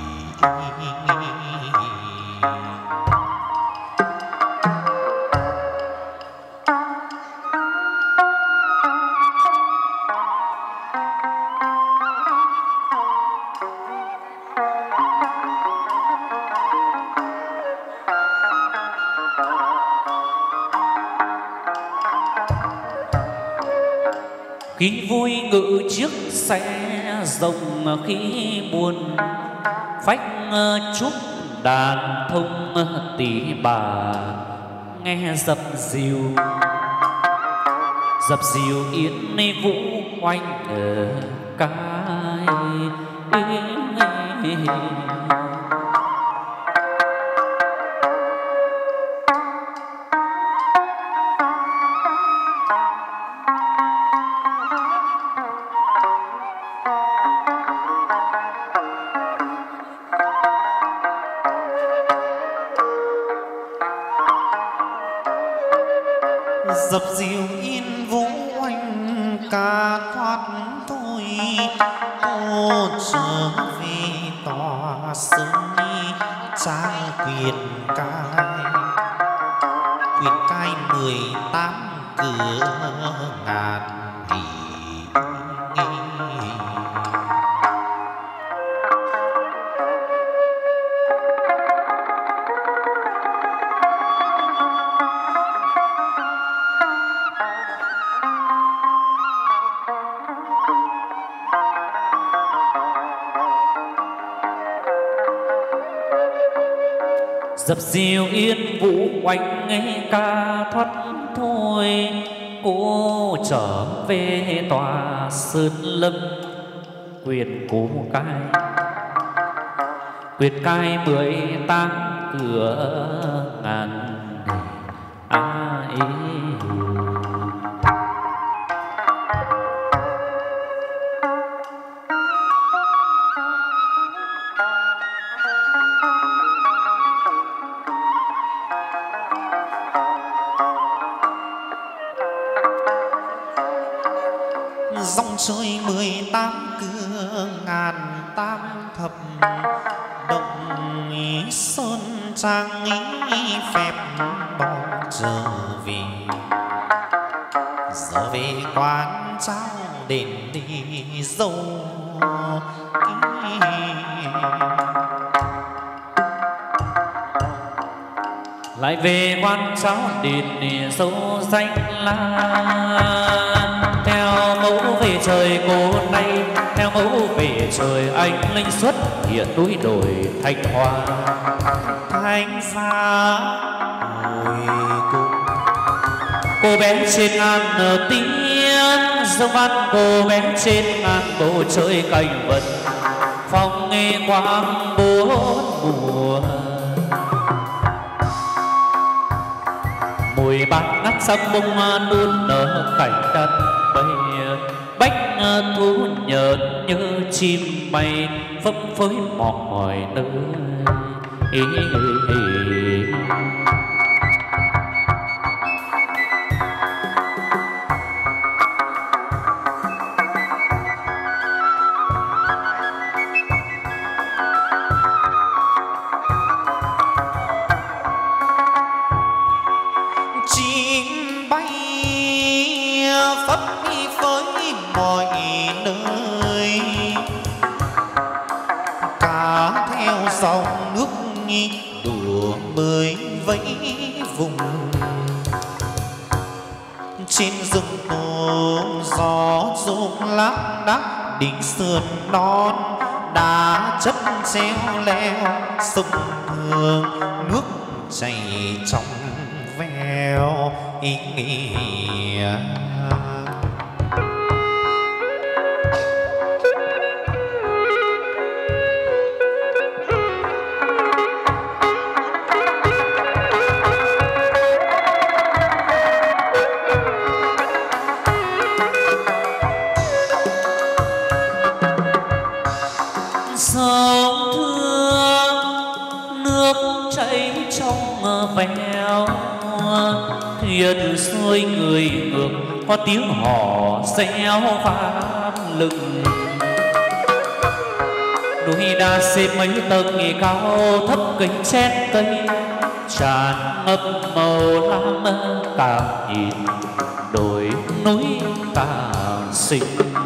Khi vui ngự chiếc xe rồng, khi buồn phách chúc đàn thông tỷ bà nghe dập dìu dập dìu yến vũ oanh ở cái. Dập dìu yên vũ oanh ca thoát thôi, cô trở về tòa sơn trang quyền cai. Quyền cai mười tám cửa ngàn tỷ. Dập dìu yên vũ oanh nghe ca thoát thôi, cô trở về tòa sơn lâm quyền cố cai. Quyền cai mười tám cửa ngàn ai. Dòng chơi mười tám cửa ngàn tam thập, động ý sơn trang ý phép bỏ trở về. Giờ về quán trao đền đi dâu ý. Lại về quan cháu đền dấu danh lan. Theo mẫu về trời cô nay, theo mẫu về trời anh linh xuất hiện núi đồi Thanh Hoa. Thanh xa hồi cung, cô bé trên ngàn tiếng dông văn, cô bé trên ngàn bầu trời cảnh vật phong nghe quang bốn mùa. Mùi bát ngắt sắp bông đun nở cảnh đất bay, bách thú nhợt như chim bay phấp phới mọi nơi. Ý, ý, ý. Chim bay phấp phới mọi nơi, cá theo dòng nước đùa bơi vẫy vùng. Trên rừng tổ gió rụng lác đác đỉnh sườn non, đá chất treo leo sông Hương nước chảy trong veo ý nghĩa. Sông thương nước chảy trong veo, thuyền xuôi người ngược có tiếng hò reo vang lừng. Núi đá xếp mấy tầng nghỉ cao thấp cánh chét cây, tràn ngập màu lam càng nhìn đồi núi càng xinh.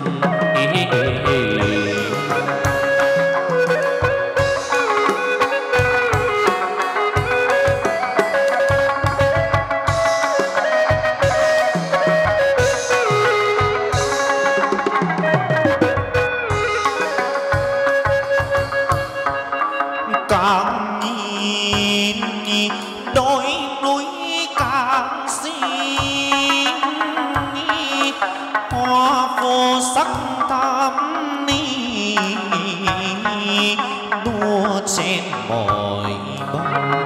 Càng nhìn đôi núi càng xinh, hoa vô sắc thắm ni đua trên mọi bờ.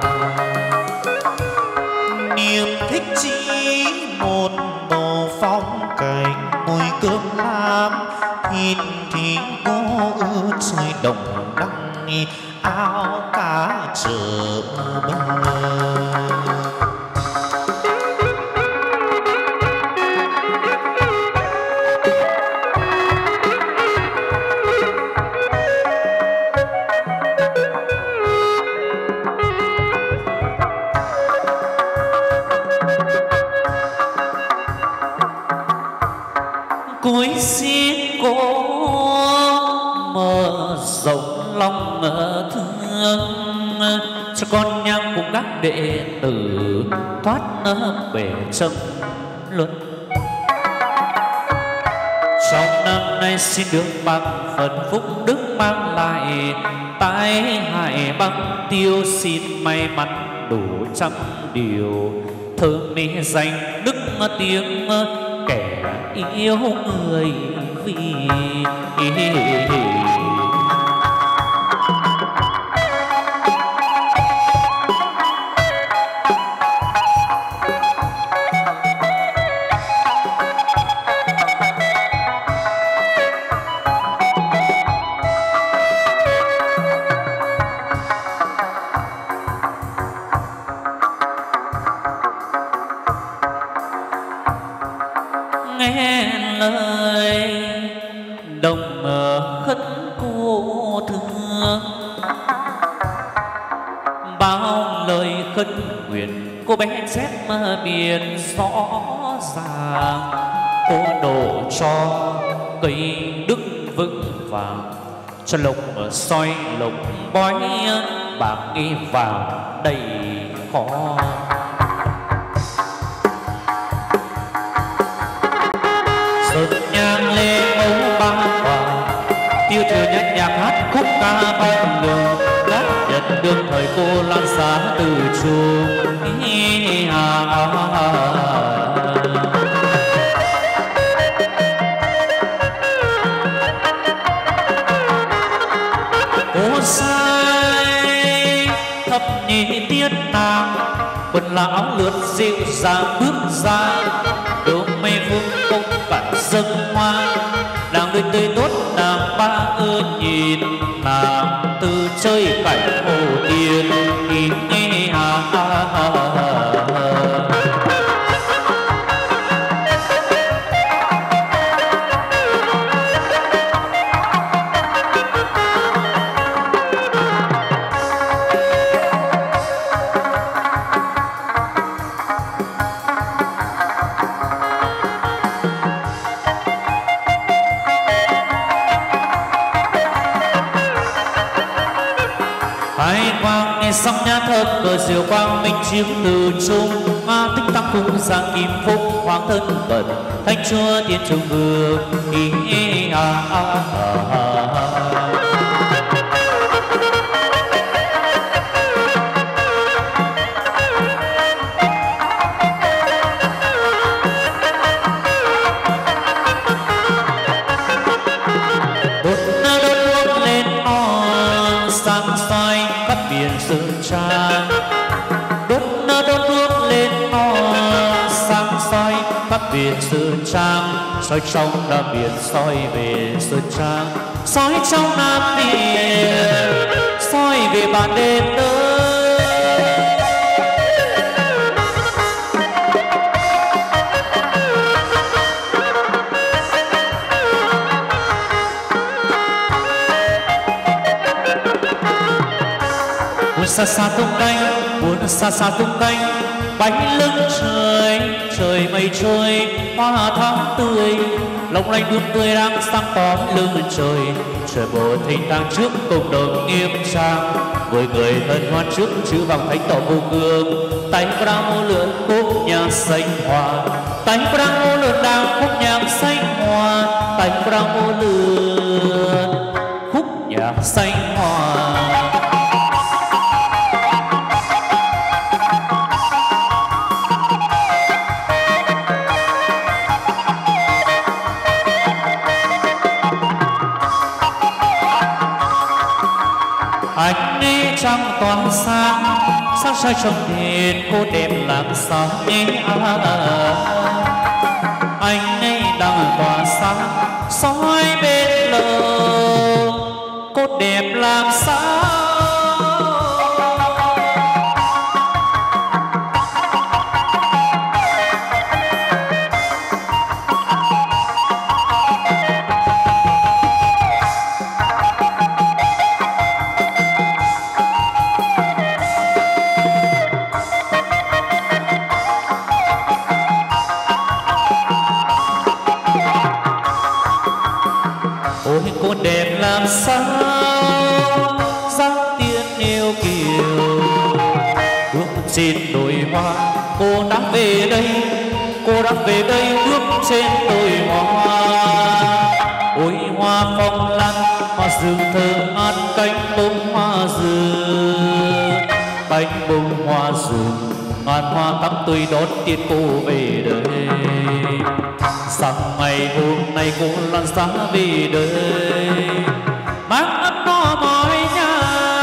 Niềm thích chỉ một bầu phong cảnh, mùi cơm lam thịt thì cô ướt trời đồng đăng áo cá chợ bờ. Cuối xiết cô mở rộng lòng thương, cho con nhang cùng các đệ tử thoát bể trầm luân. Trong năm nay xin được bằng phần phúc đức mang lại, tai hại băng tiêu xin may mắn đủ trăm điều. Thơ mê danh đức tiếng kẻ yêu người vì nghe lời đồng khấn cô thương. Bao lời khấn nguyện cô bé chép biển rõ ràng, cô đổ cho cây đức vững vàng, cho lộc soi lộc bói bạc nghi vàng đầy khó. Sớm nhang lê ấu ba quả, tiêu thừa nhất nhạc hát khúc ca ban đường, gác nhận đương thời cô lan xa từ chuông. Cô sai thập nhị tiết nàng, quần lão lượt dịu dàng bước ra, đôi mây vương không cảnh dâng hoa. Nàng đôi tươi tốt nàng ba ưa nhìn, nàng từ chơi cảnh hồ điền ý nghe hà hà hà. Song nhã thơm cờ diệu quang minh chiếu từ trung, hoa tích tăng cung sang kim phúc hoàng thân cận thánh chúa tiên trung vương ý à à à à. biển Sơn Trang, soi trong Nam Biển soi về Sơn Trang, soi trong Nam Biển soi về bản đêm tới. Buồn xa xa tung cánh, buồn xa xa tung cánh, bánh lưng trời, trời mây trôi, hoa tháng tươi, long lanh đuôn tươi đang sáng tỏ lưng trời. Trời bồ thình thang trước cộng đồng nghiêm trang, mười người hân hoan trước chữ vàng thánh tỏ vô cương. Tay ra mô lượn khúc nhạc xanh hoa, tay ra mô lượn đang khúc nhạc xanh hoa, tay ra mô lượn khúc nhạc xanh hoa. Anh ấy trăng toàn sáng, sáng soi trong đèn cô đẹp làm sao nhé à, à. Anh ấy đang tỏa sáng soi bên lờ cô đẹp làm sao. Cô đẹp làm sao dáng tiên yêu kiều, bước trên đồi hoa cô đã về đây, cô đã về đây bước trên đồi hoa. Ôi hoa phong lan hoa rừng thơ ngát cánh bông hoa rừng, cánh bông hoa rừng ngàn hoa thắm tươi đón tiên cô về đây. Sáng ngày hôm nay cô lan giá về đây, mang ấm no mỏi nhà.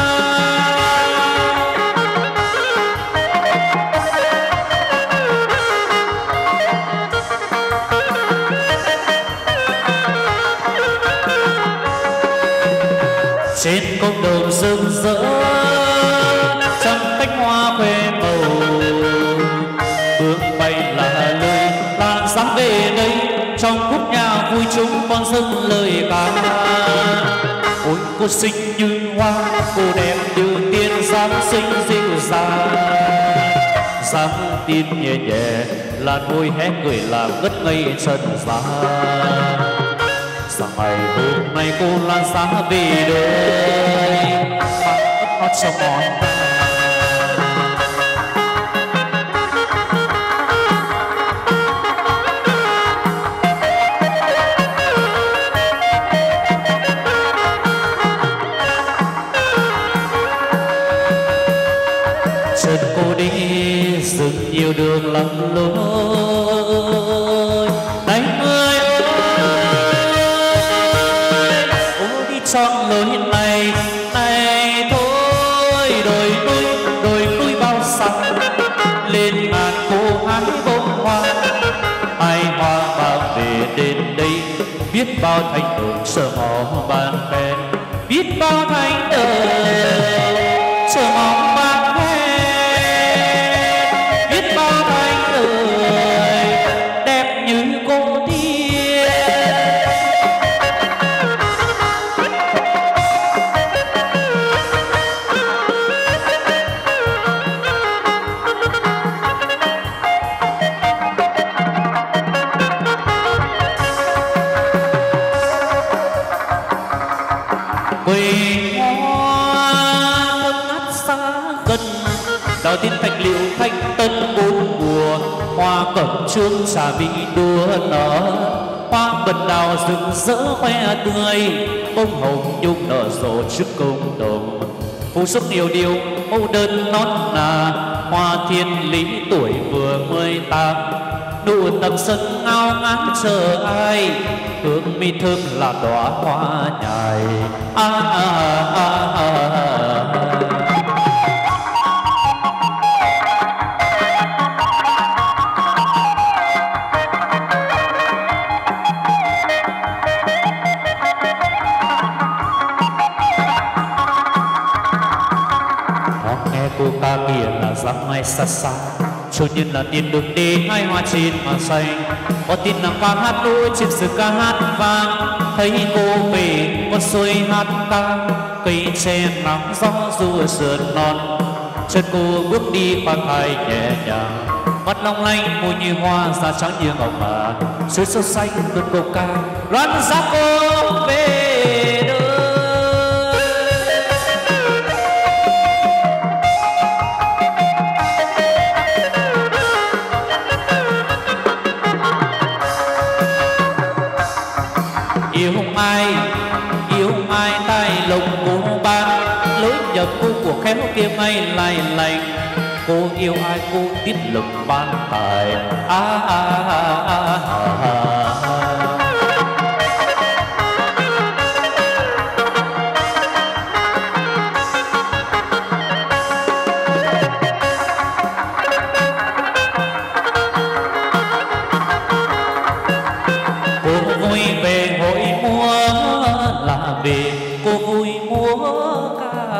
Trên công đồng rực rỡ trăm cánh hoa khoe màu, bước bay là lời lan giá về đây. Trong khúc nhà vui chúng con dâng lời ca. Ôi cô xinh như hoa, cô đẹp như tiên, dáng xinh dịu dàng, dáng tiên nhẹ nhẹ, làn môi hé cười làm ngất ngây trần gian. Sáng ngày hôm nay cô lan giá về đây, mang ớt cho món nhiều đường lặn lối. Anh ơi ơi, ô đi trọn lối này này thôi. Đồi núi đồi núi bao sắc lên ngàn cô hái bông hoa, hai hoa mang về đến đây. Biết bao thanh đường sợ mò bàn khen, biết bao thanh đường sợ mò bàn khen. Đào tiên thạch liệu thanh tân bốn mùa, hoa cẩm trương trà vị đua nở. Hoa bần đào rực rỡ khoe tươi, bông hồng nhung nở rộ trước công đồng. Phù sức nhiều điều mẫu đơn non nà, hoa thiên lý tuổi vừa mười tám. Nụ tầm sân ngao ngán chờ ai, hương mi thơm là đóa hoa nhài. À, à, à, à, à. vắng ngoài xa xa cho như là tiền đường đi hai hoa trên mà xanh có tin nàng qua hát đôi chim sự ca hát vang thấy cô về con xuôi hát ca cây tre nắng gió du sườn non chân cô bước đi qua thay nhẹ nhàng mắt long lanh môi như hoa da trắng như ngọc mà suối sâu xanh luôn câu ca loan giá cô về đâu yêu ai yêu ai tay lồng cô ban lối nhập cô của khéo kia ngay lại lành cô yêu ai cô tiếp lực ban tài à, à, à, à, à, à. Cô vui về hội múa là về cô vui múa ca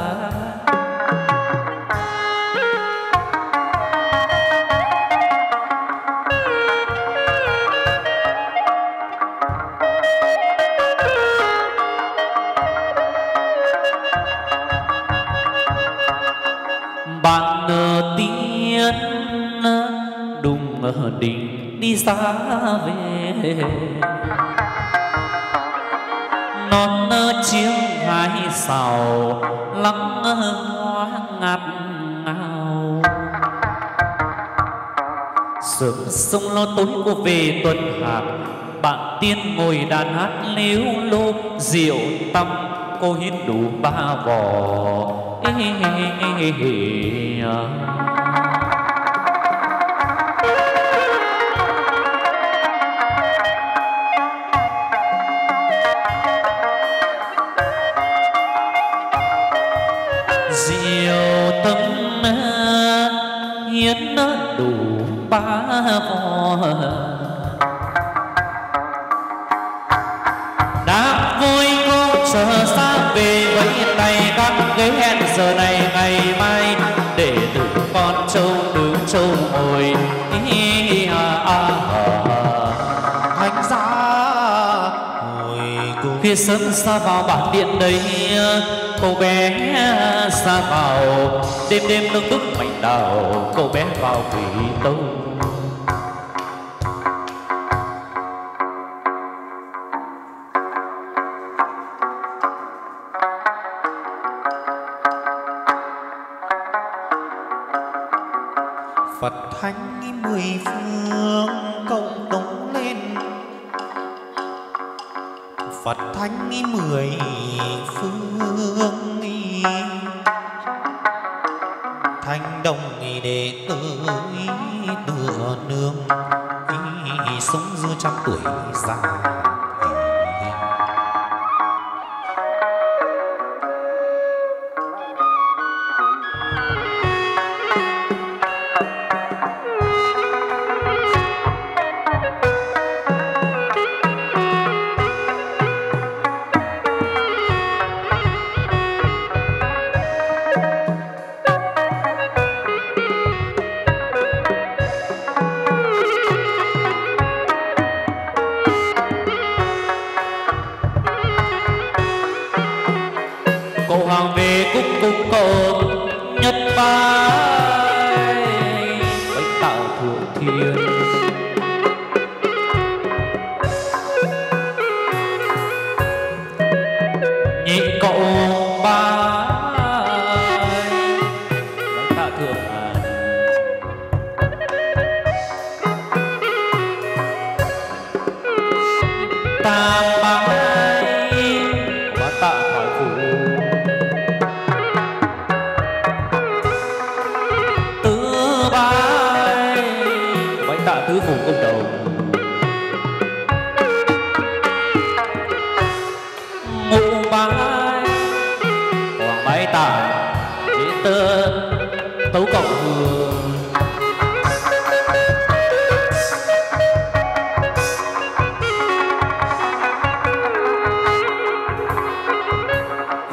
bạn nở tiên đùng ở đình đi xa về non chiếng hai sào lắng hoa ngát ngào sớm sông lo tối cô về tuần hạt bạn tiên ngồi đàn hát líu lô rượu tăm cô hít đủ ba vò ê, ê, ê, ê, ê, à. Diệu tâm hiến đủ ba vò đã vui cô chờ xa về với tay các ghế hẹn giờ này ngày mai để từ con trâu đứng trâu ngồi thánh giá hồi cùng khi sớm xa vào bản điện đấy cô bé xa vào đêm đêm nước bức mảnh đào cô bé vào quỷ tâu Phật thánh mười phương cộng đồng lên Phật thánh mười phương thanh đồng để tới tựa nương sống giữa trăm tuổi già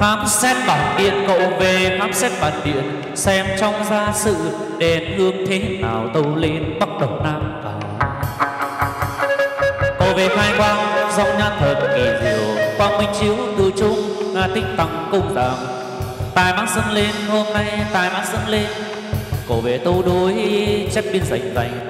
khám xét bản điện, cậu về khám xét bản điện, xem trong gia sự đèn hương thế nào tâu lên bắc đầu nam vào. Cậu về khai quang dòng nhãn thật kỳ diệu, quang minh chiếu từ trung ngà tích tăng cung giảm. Tài mang dâng lên hôm nay, tài mang dâng lên, cậu về tâu đối chép biên dành dành.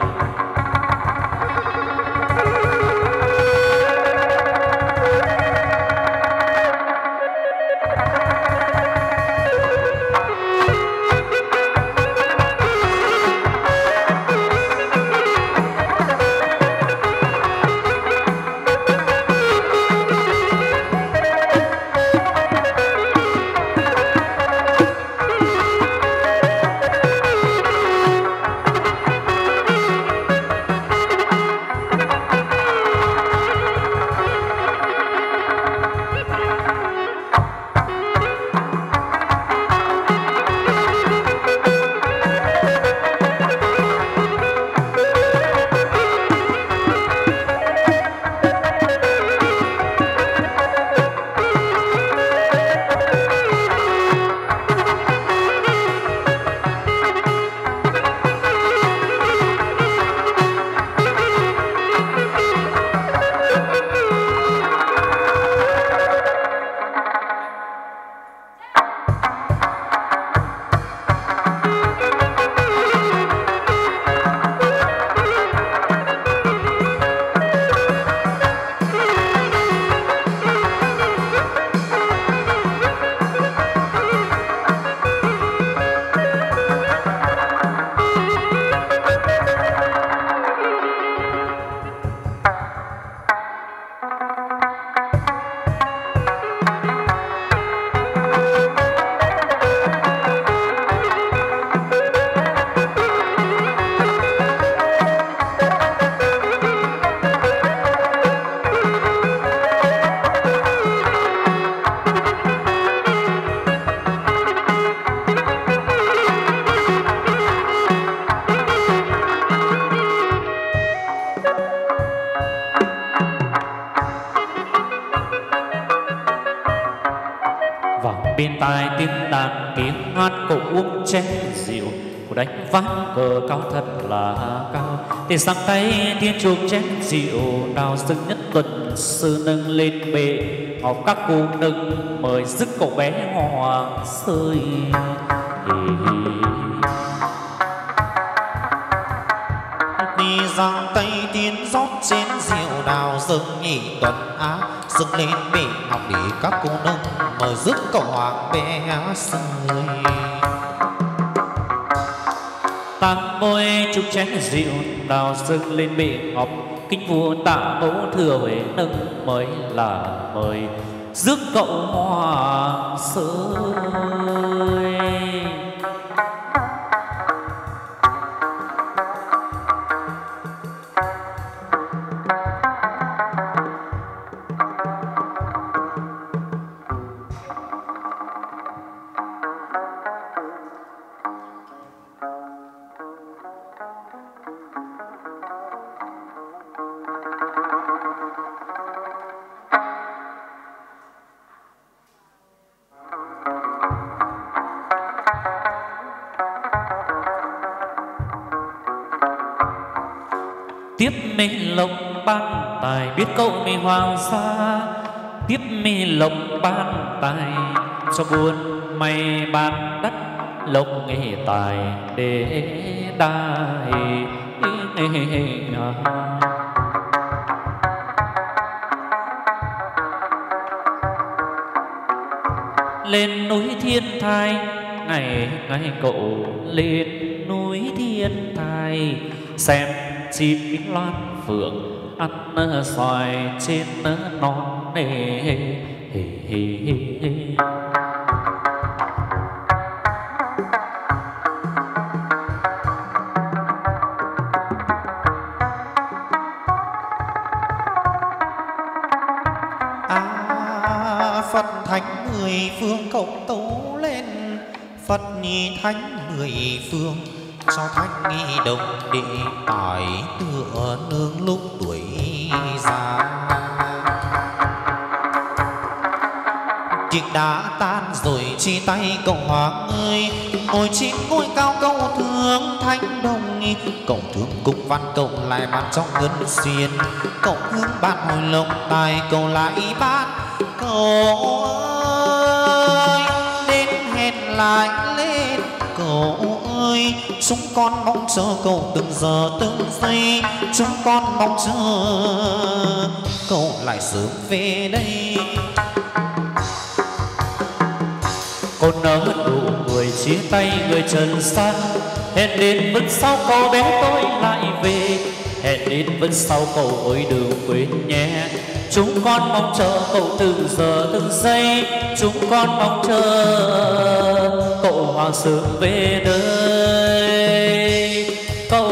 ván cờ cao thật là cao, thì sang tay thiên chuộc chén rượu đào dưng nhất tuần sư nâng lên bệ ngọc các cô nâng mời dứt cậu bé hoàng rơi. Đi giang tay tiến rót chén rượu đào dâng nhị tuần á dâng lên bệ ngọc để các cô nâng mời dứt cậu hoàng bé rơi. Tam môi chúc chén rượu đào dâng lên bệ ngọc, kính vua tạ mẫu thừa huệ nâng mới là mời rước cậu hoàng rơi. Tiếp mê lộc ban tài biết cậu mê hoàng sa, tiếp mê lộc ban tài cho buồn may ban đất lộc nghề tài để đai. Lên núi thiên thai ngày ngày cậu lên núi thiên thai xem chim loan phượng ăn xoài trên non nề. À, Phật thánh mười phương cộng tấu lên, Phật nhị thánh mười phương cho thanh nghi đồng để tỏi tựa nương lúc tuổi già. kịch đã tan rồi chia tay cậu Hoàng ơi. Ngồi trên ngôi cao cầu thương thanh đồng, cậu thương cung văn cậu lại ban cho ngân xuyên. Cậu hướng ban hồi lộc tài cậu lại ban. Cậu ơi đến hẹn lại lên cậu ơi. Chúng con mong chờ cậu từng giờ từng giây. Chúng con mong chờ cậu lại sớm về đây. Con nỡ đủ người chia tay người trần gian. Hẹn đến vẫn sau cậu bé tôi lại về. Hẹn đến vẫn sau cậu ơi đừng quên nhé. Chúng con mong chờ cậu từng giờ từng giây. Chúng con mong chờ cậu Hoàng sớm về đây. Cậu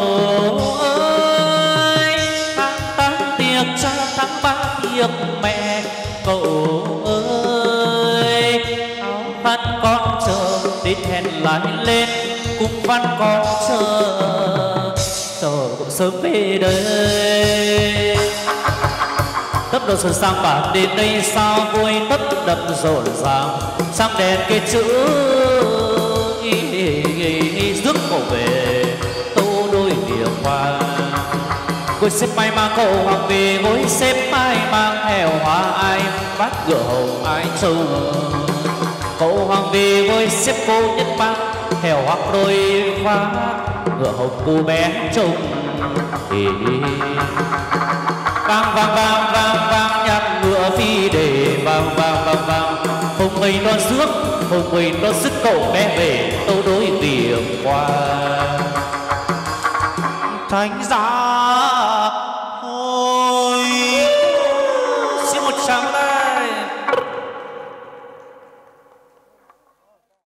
ơi tháng tám tiệc cha tháng ba tiệc mẹ. Cậu ơi áo khăn con chờ đến hẹn lại lên. Cung văn con chờ chờ cậu sớm về đây. Tấp đầu xuân sang bản đến đây sao vui tấp đập rộn ràng. Sang đèn cái chữ rước cậu về tô đôi địa hoa. Gối xếp mai mang cậu Hoàng về. Gối xếp mai mang heo hoa ai vác ngựa hồng ai trông. Cậu Hoàng về gối xếp cô nhất mang heo hoặc đôi vác ngựa hồng cô bé trông. Vang vang vang vang vang nhạc ngựa phi để vang vang vang vang. Hồng mây nó rước hồng mây nó rước cậu bé về tô đối tiền qua. Thánh giá ôi xin một tràng tay.